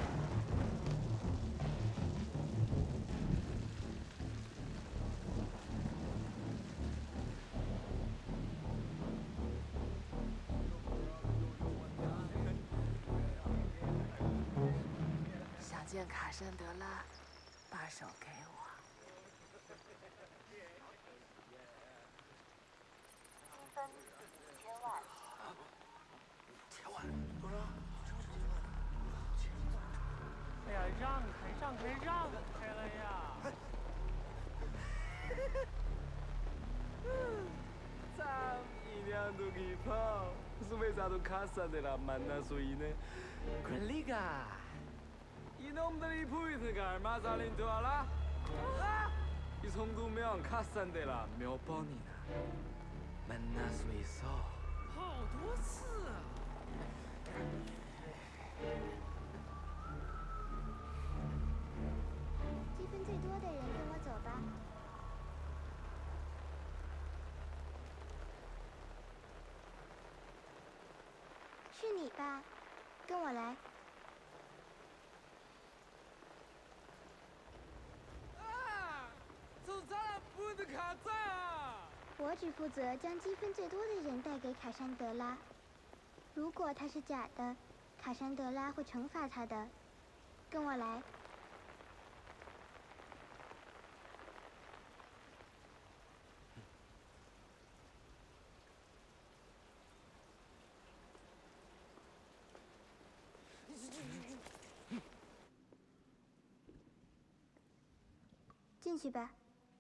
想见卡珊德拉，把手给我。 积分1000万。 1000万多少？ 哎呀，让开，让开，让开了呀！참 인연도 깊어. 수배자도 카사데라 만나서 이네. 권리가 이놈들이 포인트가 얼마 살린 줄 알아? 이 정도면 카산데라 몇 번이나 만날 수 있어. 好多次啊！ 积分最多的人跟我走吧。是你吧？跟我来。 这咱俩不能卡在啊！ 我只负责将积分最多的人带给卡珊德拉。如果他是假的，卡珊德拉会惩罚他的。跟我来。进去吧。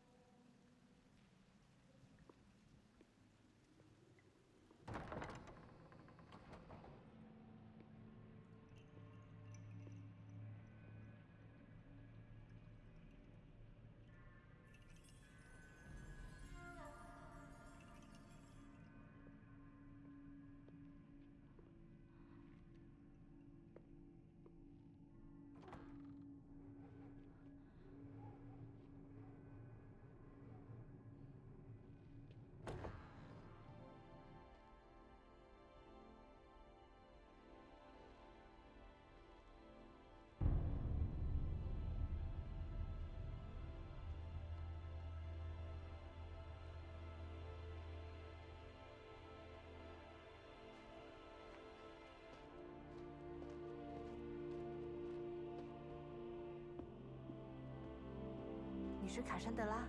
你是卡珊德拉？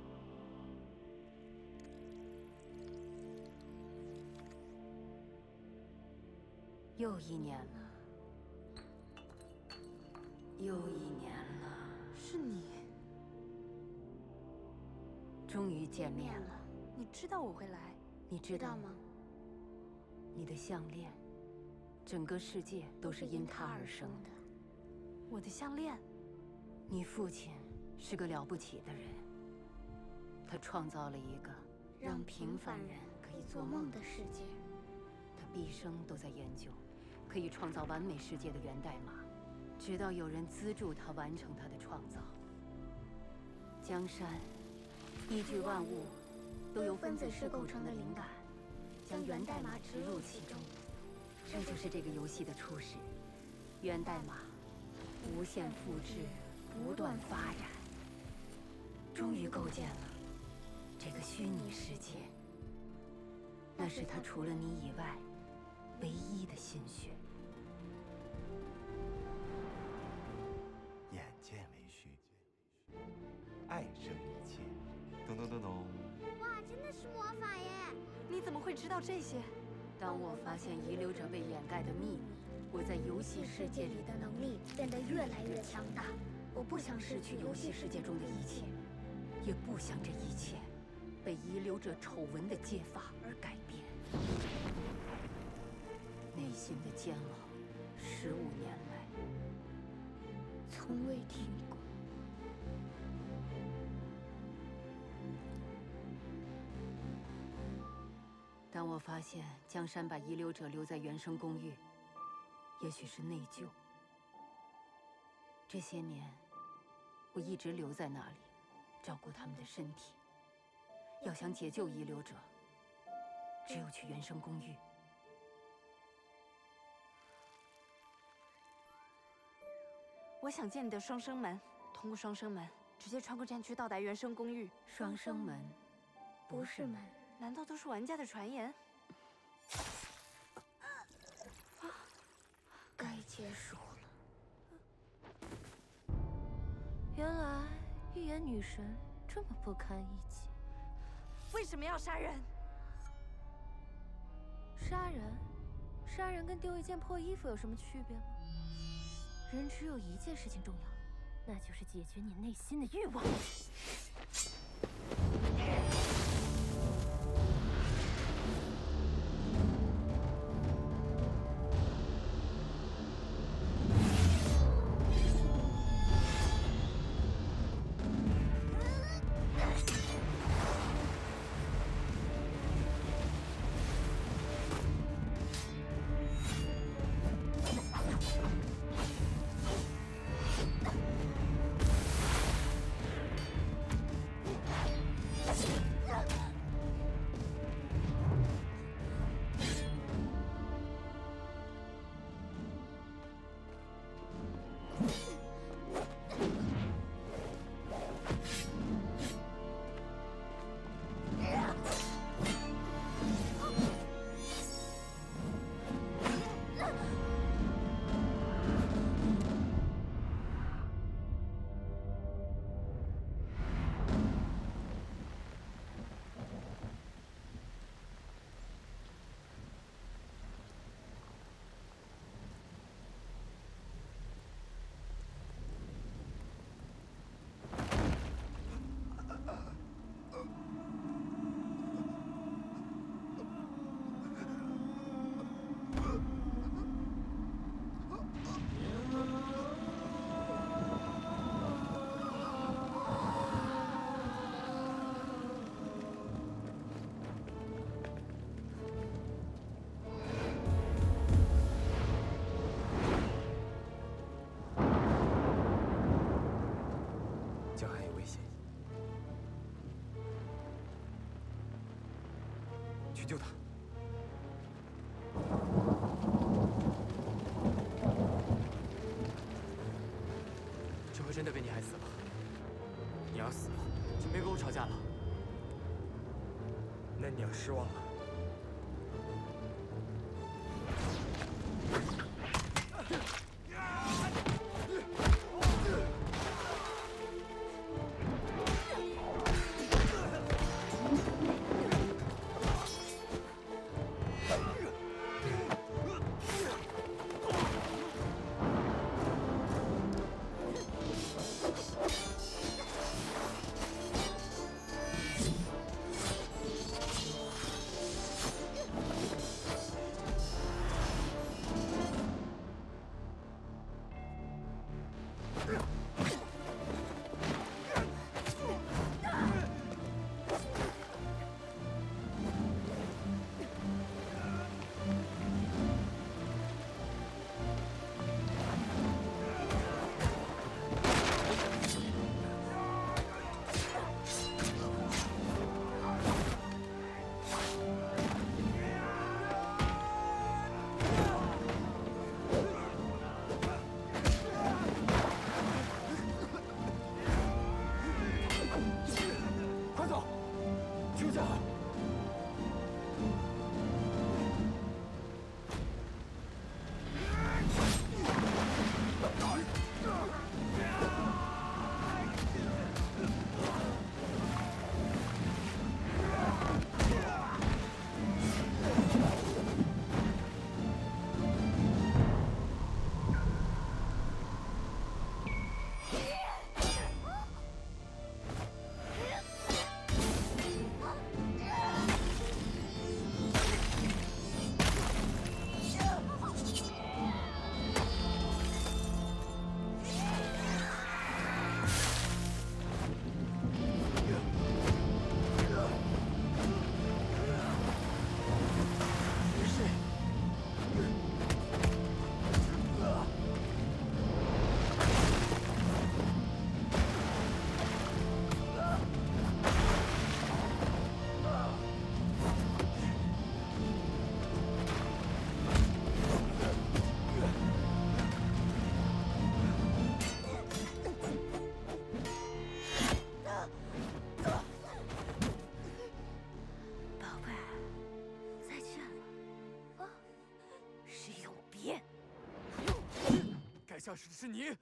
又一年了，又一年了。 是你。 终于见面了。 你知道我会来， 你知道吗？ 你的项链，整个世界都是因它而生的。 我的项链？ 你父亲是个了不起的人，他创造了一个让平凡人可以做梦的世界。他毕生都在研究可以创造完美世界的源代码，直到有人资助他完成他的创造。江山依据万物都由分子式构成的灵感，将源代码植入其中，这就是这个游戏的初始。源代码无限复制，不断发展，终于构建了这个虚拟世界。那是他除了你以外唯一的心血。 眼见为虚，爱胜一切。咚咚咚咚！ 哇，真的是魔法耶！ 你怎么会知道这些？ 当我发现遗留者被掩盖的秘密，我在游戏世界里的能力变得越来越强大。 我不想失去游戏世界中的一切，也不想这一切被遗留者丑闻的揭发而改变。内心的煎熬，15年来从未停过。当我发现江山把遗留者留在原生公寓，也许是内疚。这些年，我一直留在那里，照顾他们的身体。要想解救遗留者，只有去原生公寓。 我想见你的双生门，通过双生门直接穿过战区到达原生公寓。 双生门不是门， 难道都是玩家的传言？ 该结束了。原来预言女神这么不堪一击。 为什么要杀人？ 杀人？杀人跟丢一件破衣服有什么区别吗？人只有一件事情重要，那就是解决你内心的欲望。 江海有危险，去救他。这回真的被你害死了。你要死了，就别跟我吵架了。 那你要失望了。 像是是你。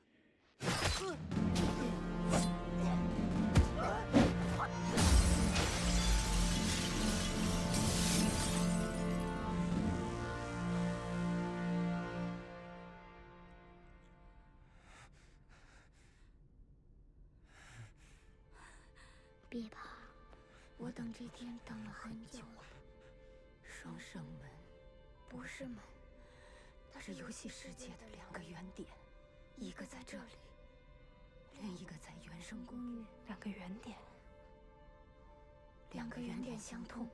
别怕，我等这天等了很久了。 双生门不是门，它是游戏世界的2个原点，一个在这里，另一个在原生公寓。 2个原点 ，2个原点相通。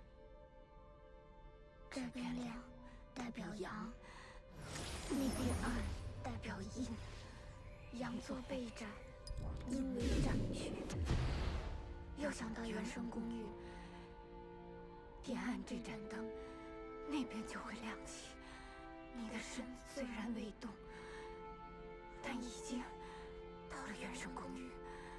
这边亮代表阳，那边暗代表阴。阳做备战，阴为战区。要想到原生公寓， 点暗这盏灯，那边就会亮起。你的身虽然未动，但已经到了原生公寓。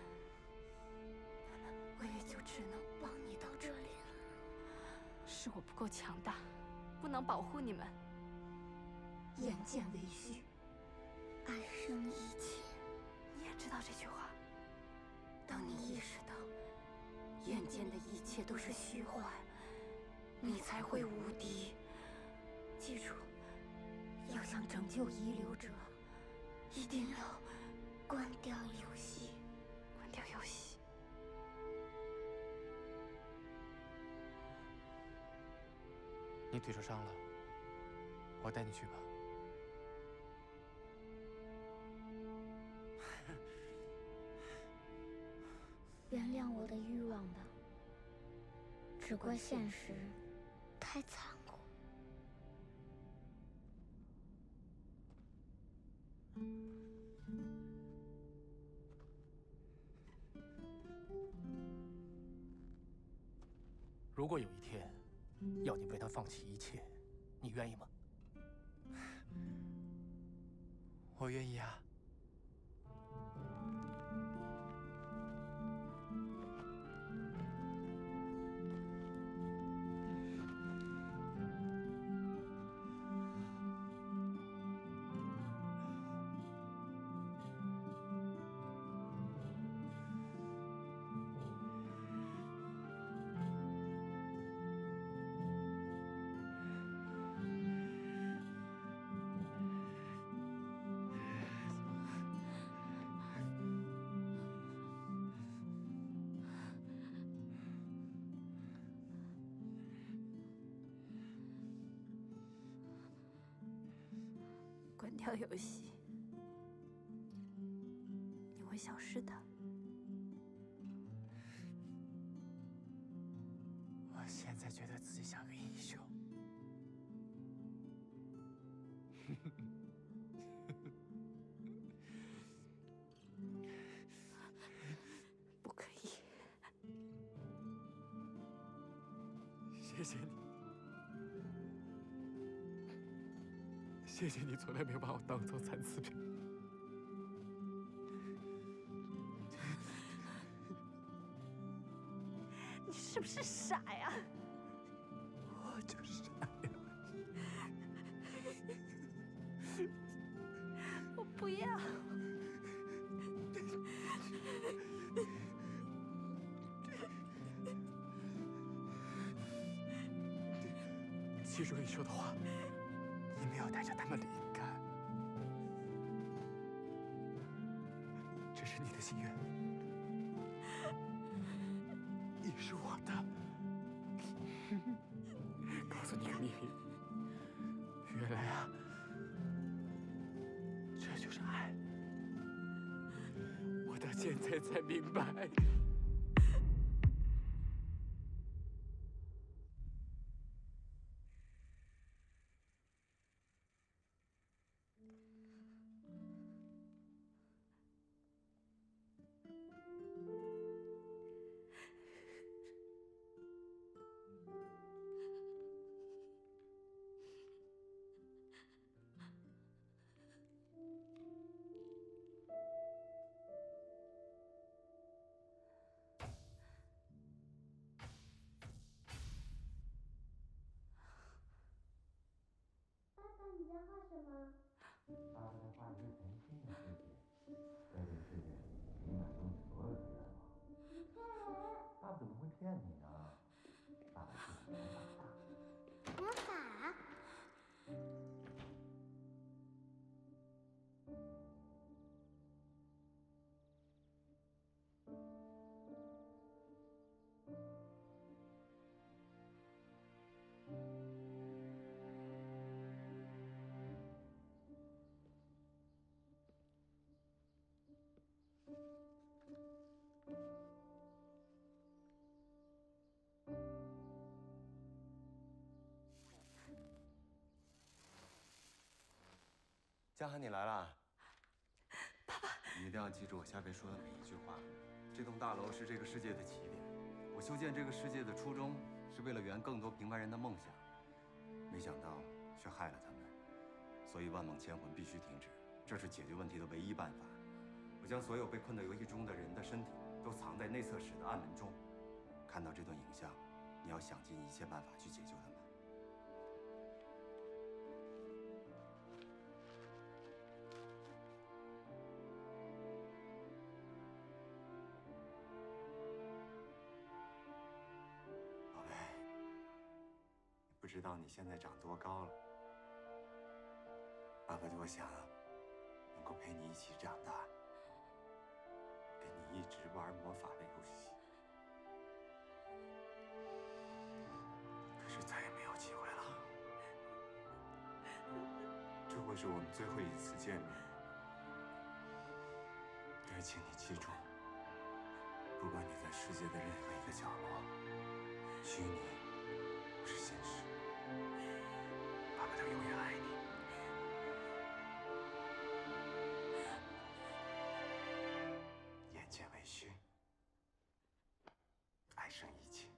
我也就只能帮你到这里了。 是我不够强大，不能保护你们。 眼见为虚， 爱生一切。 你也知道这句话。 当你意识到眼见的一切都是虚幻，你才会无敌。记住，要想拯救遗留者，一定要关掉游戏。 关掉游戏。 你腿受伤了，我带你去吧。 原谅我的欲望吧，只怪现实太残酷。 如果有一天，要你为他放弃一切，你愿意吗？ 我愿意啊。 关掉游戏，你会消失的。 我现在觉得自己像个英雄。 不可以。 谢谢你。谢谢你从来没有把我当做残次品。 你是不是傻呀？ 我就是傻呀。 我不要。 记住你说的话。你没有带着他们离开，这是你的心愿，你是我的。告诉你个秘密，原来啊，这就是爱。我到现在才明白。 爸爸，你在画什么？ 爸爸在画一个城市。 江寒，你来了。爸爸，你一定要记住我下边说的每一句话。这栋大楼是这个世界的起点，我修建这个世界的初衷是为了圆更多平凡人的梦想，没想到却害了他们。所以万梦千魂必须停止，这是解决问题的唯一办法。我将所有被困在游戏中的人的身体都藏在内测室的暗门中。看到这段影像，你要想尽一切办法去解救他们。 不知道你现在长多高了，爸爸多想能够陪你一起长大，跟你一直玩魔法的游戏，可是再也没有机会了。这会是我们最后一次见面，但请你记住，不管你在世界的任何一个角落，虚拟或是现实。 爸爸都永远爱你。眼见为虚，爱胜一切。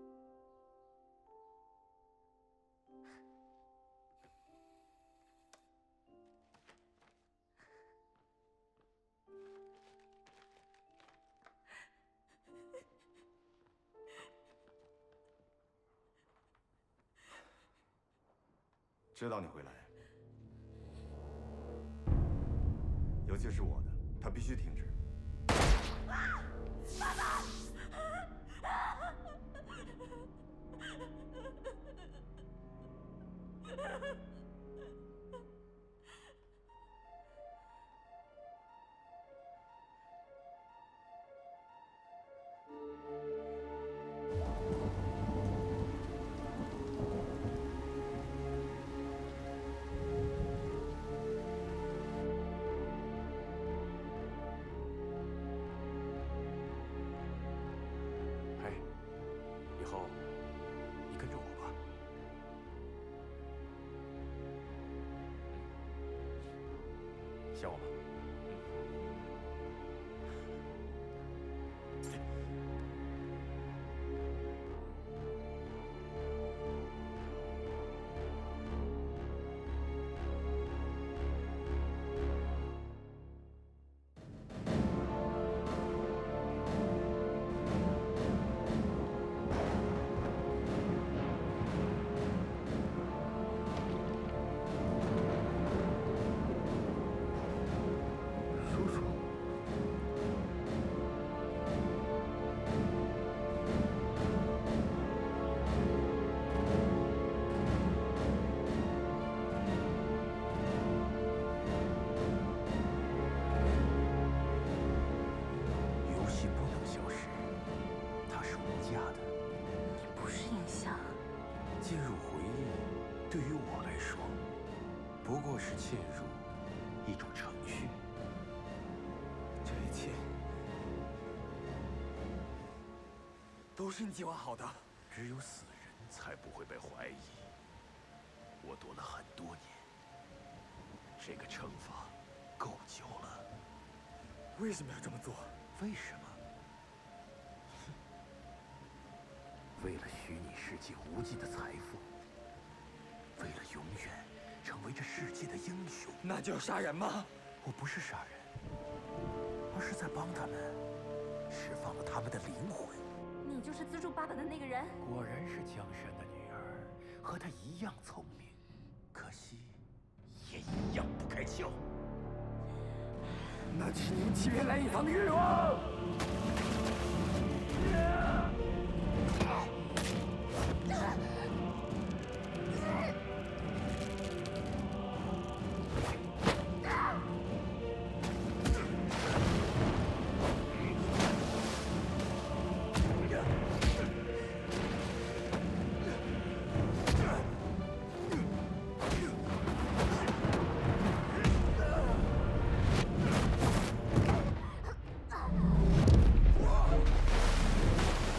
知道你会来，尤其是我的，它必须停止。 爸爸！ 以后，你跟着我吧。想我吗？进入回忆，对于我来说，不过是嵌入一种程序。 这一切都是你计划好的。 只有死人才不会被怀疑。我躲了很多年，这个惩罚够久了。 为什么要这么做？ 为什么？ 为了虚拟世界无尽的财富，为了永远成为这世界的英雄， 那就要杀人吗？ 我不是杀人，而是在帮他们释放了他们的灵魂。 你就是资助爸爸的那个人。 果然是江山的女儿，和他一样聪明，可惜也一样不开窍。 那是你们欺骗来一方的欲望。 啊！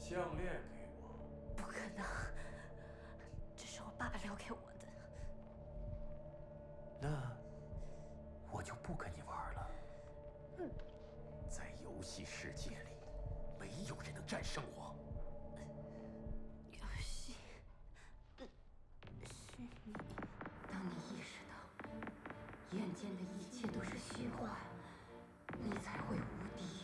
项链给我。 不可能，这是我爸爸留给我的。 那我就不跟你玩了。在游戏世界里，没有人能战胜我。 游戏是你。 当你意识到眼见的一切都是虚幻，你才会无敌。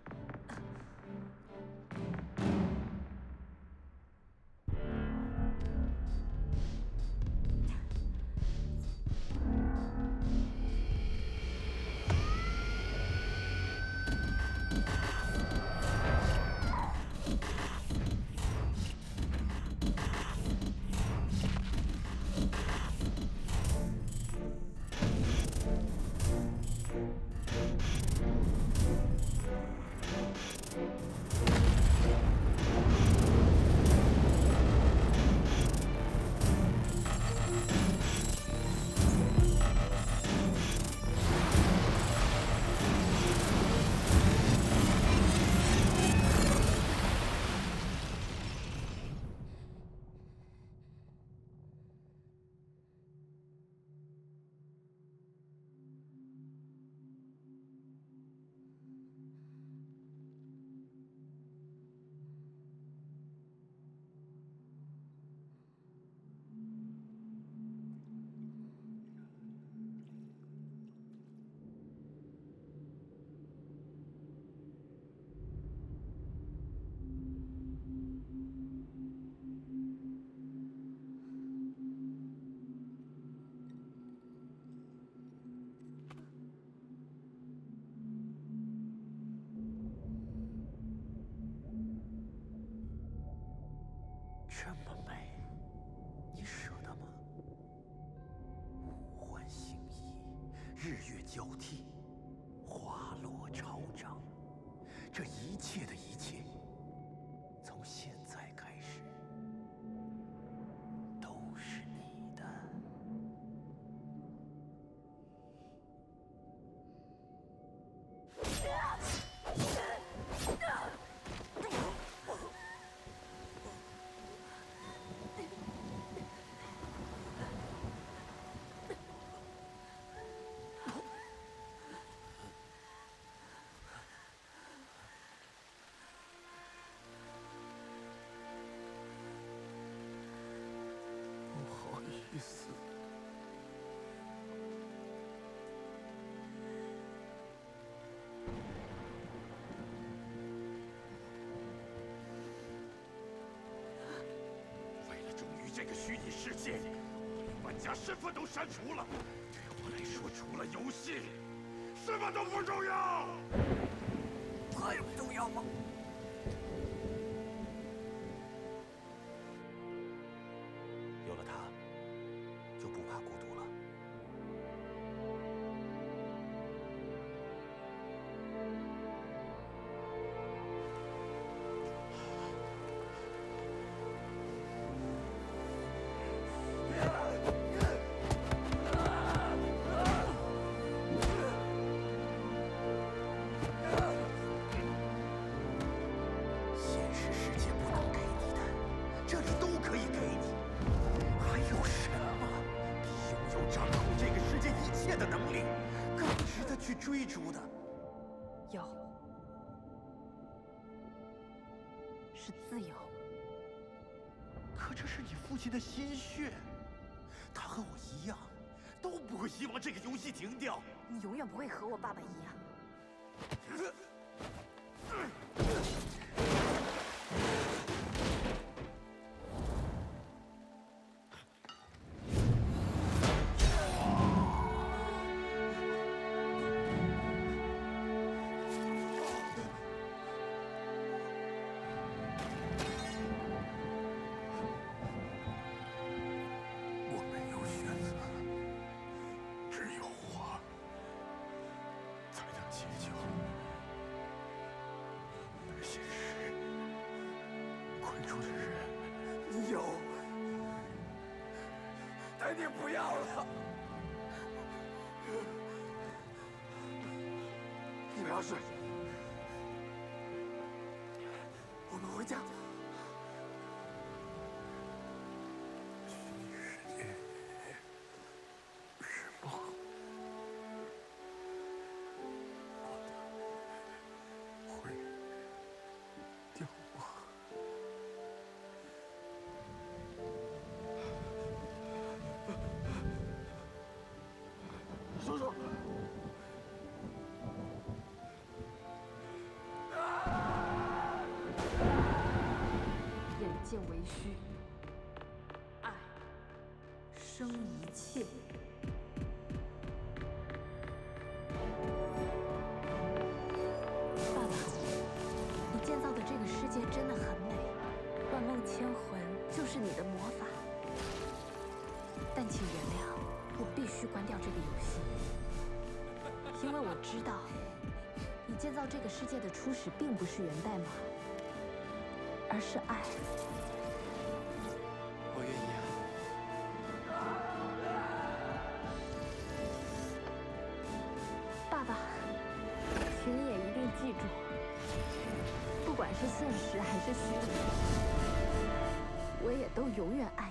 这么美，你舍得吗？五环星移，日月交替，花落潮涨，这一切的一切，从现在开始，都是你的。不好意思。为了忠于这个虚拟世界，我连玩家身份都删除了。对我来说，除了游戏，什么都不重要。还有重要吗？有了它，就不怕孤独了。现实世界不能给你的，这里都可以给你。还有什么比拥有掌控这个世界一切的能力更值得去追逐的？ 有，是自由。 可这是你父亲的心血，他和我一样，都不会希望这个游戏停掉。 你永远不会和我爸爸一样。 我没有选择，只有花才能解救被现实困住的人。 你有，但你不要了。你不要睡，我们回家。 见为虚，爱生一切。爸爸，你建造的这个世界真的很美，万梦千魂就是你的魔法。但请原谅，我必须关掉这个游戏，因为我知道，你建造这个世界的初始并不是源代码，而是爱。 我愿意啊。 爸爸，请你也一定记住，不管是现实还是虚拟，我也都永远爱你。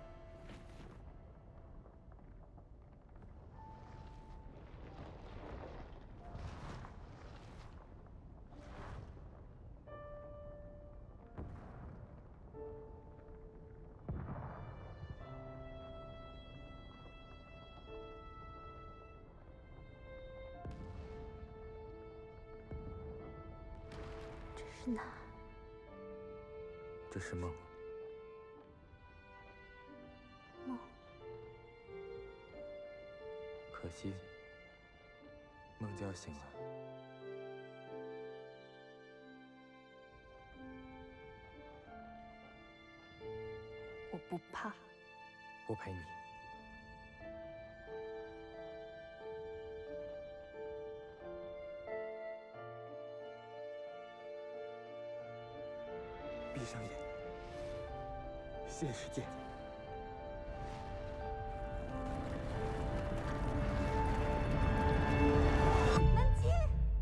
这是哪？ 这是梦。 梦。 可惜，梦就要醒了。 我不怕。 我陪你。 闭上眼，现实见。 南极。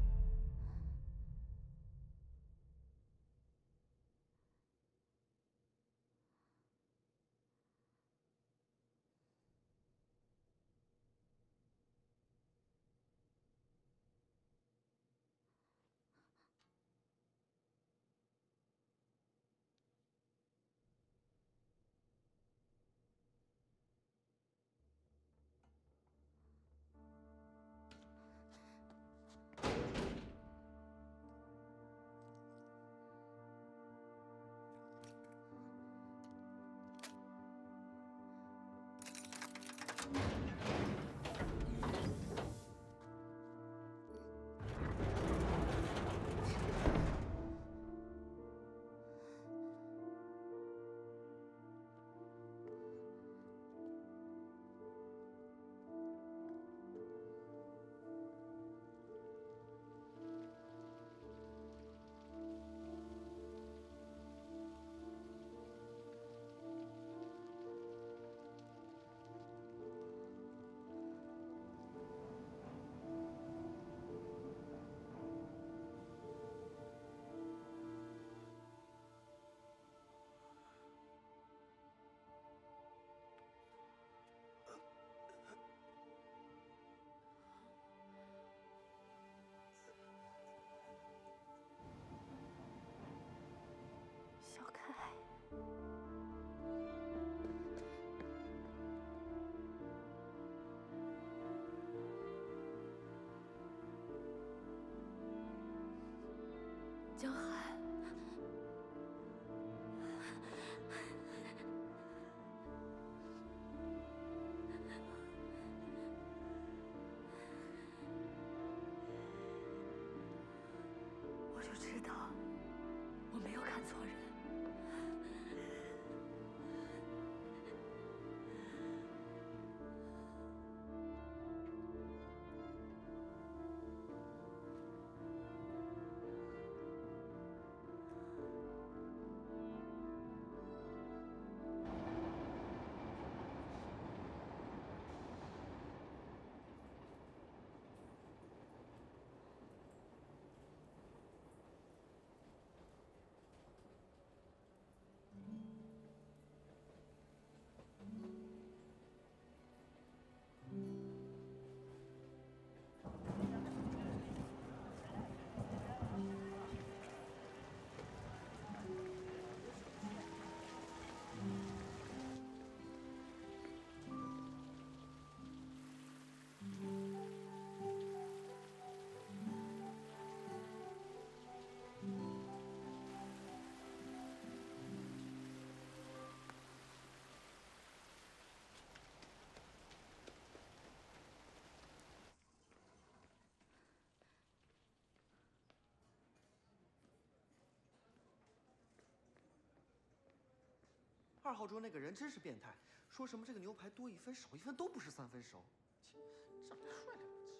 小凯，江海，我就知道我没有看错人。 2号桌那个人真是变态，说什么这个牛排多1分少1分都不是3分熟，长得帅了不起。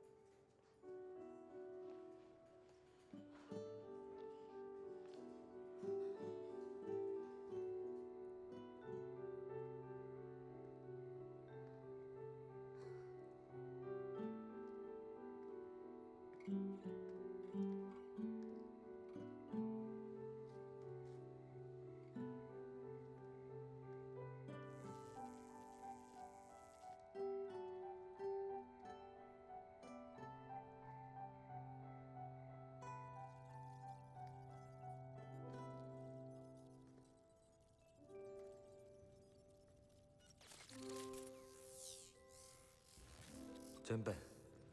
真笨。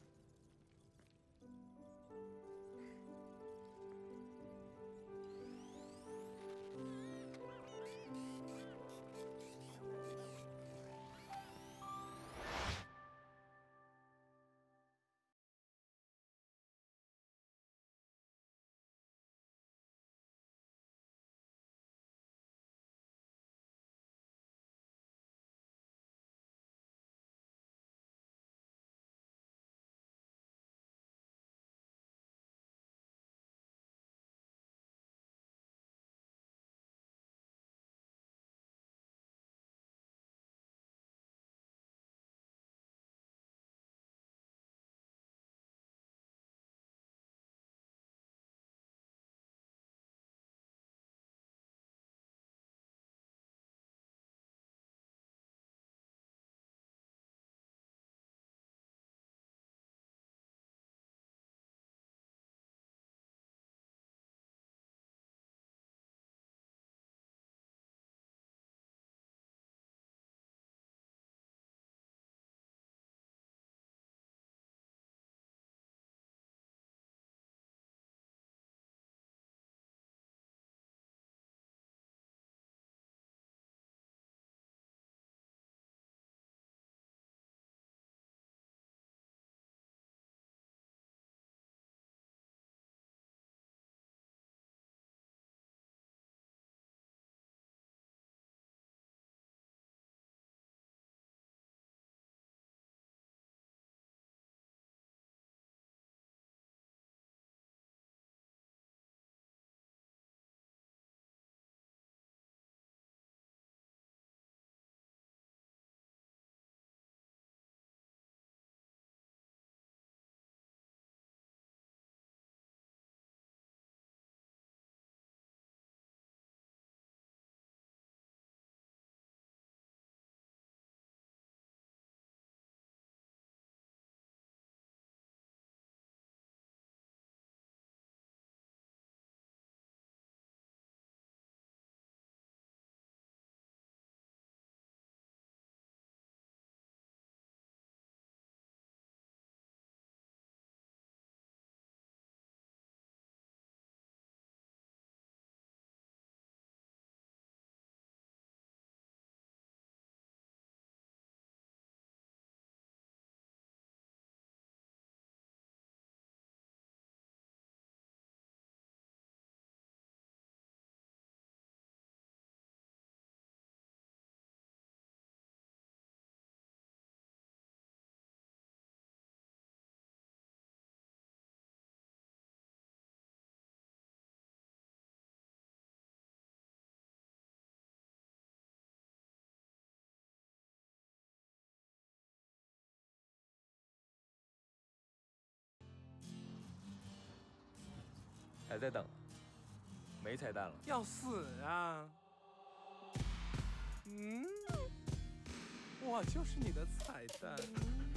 还在等啊？没彩蛋了？ 要死啊！我就是你的彩蛋。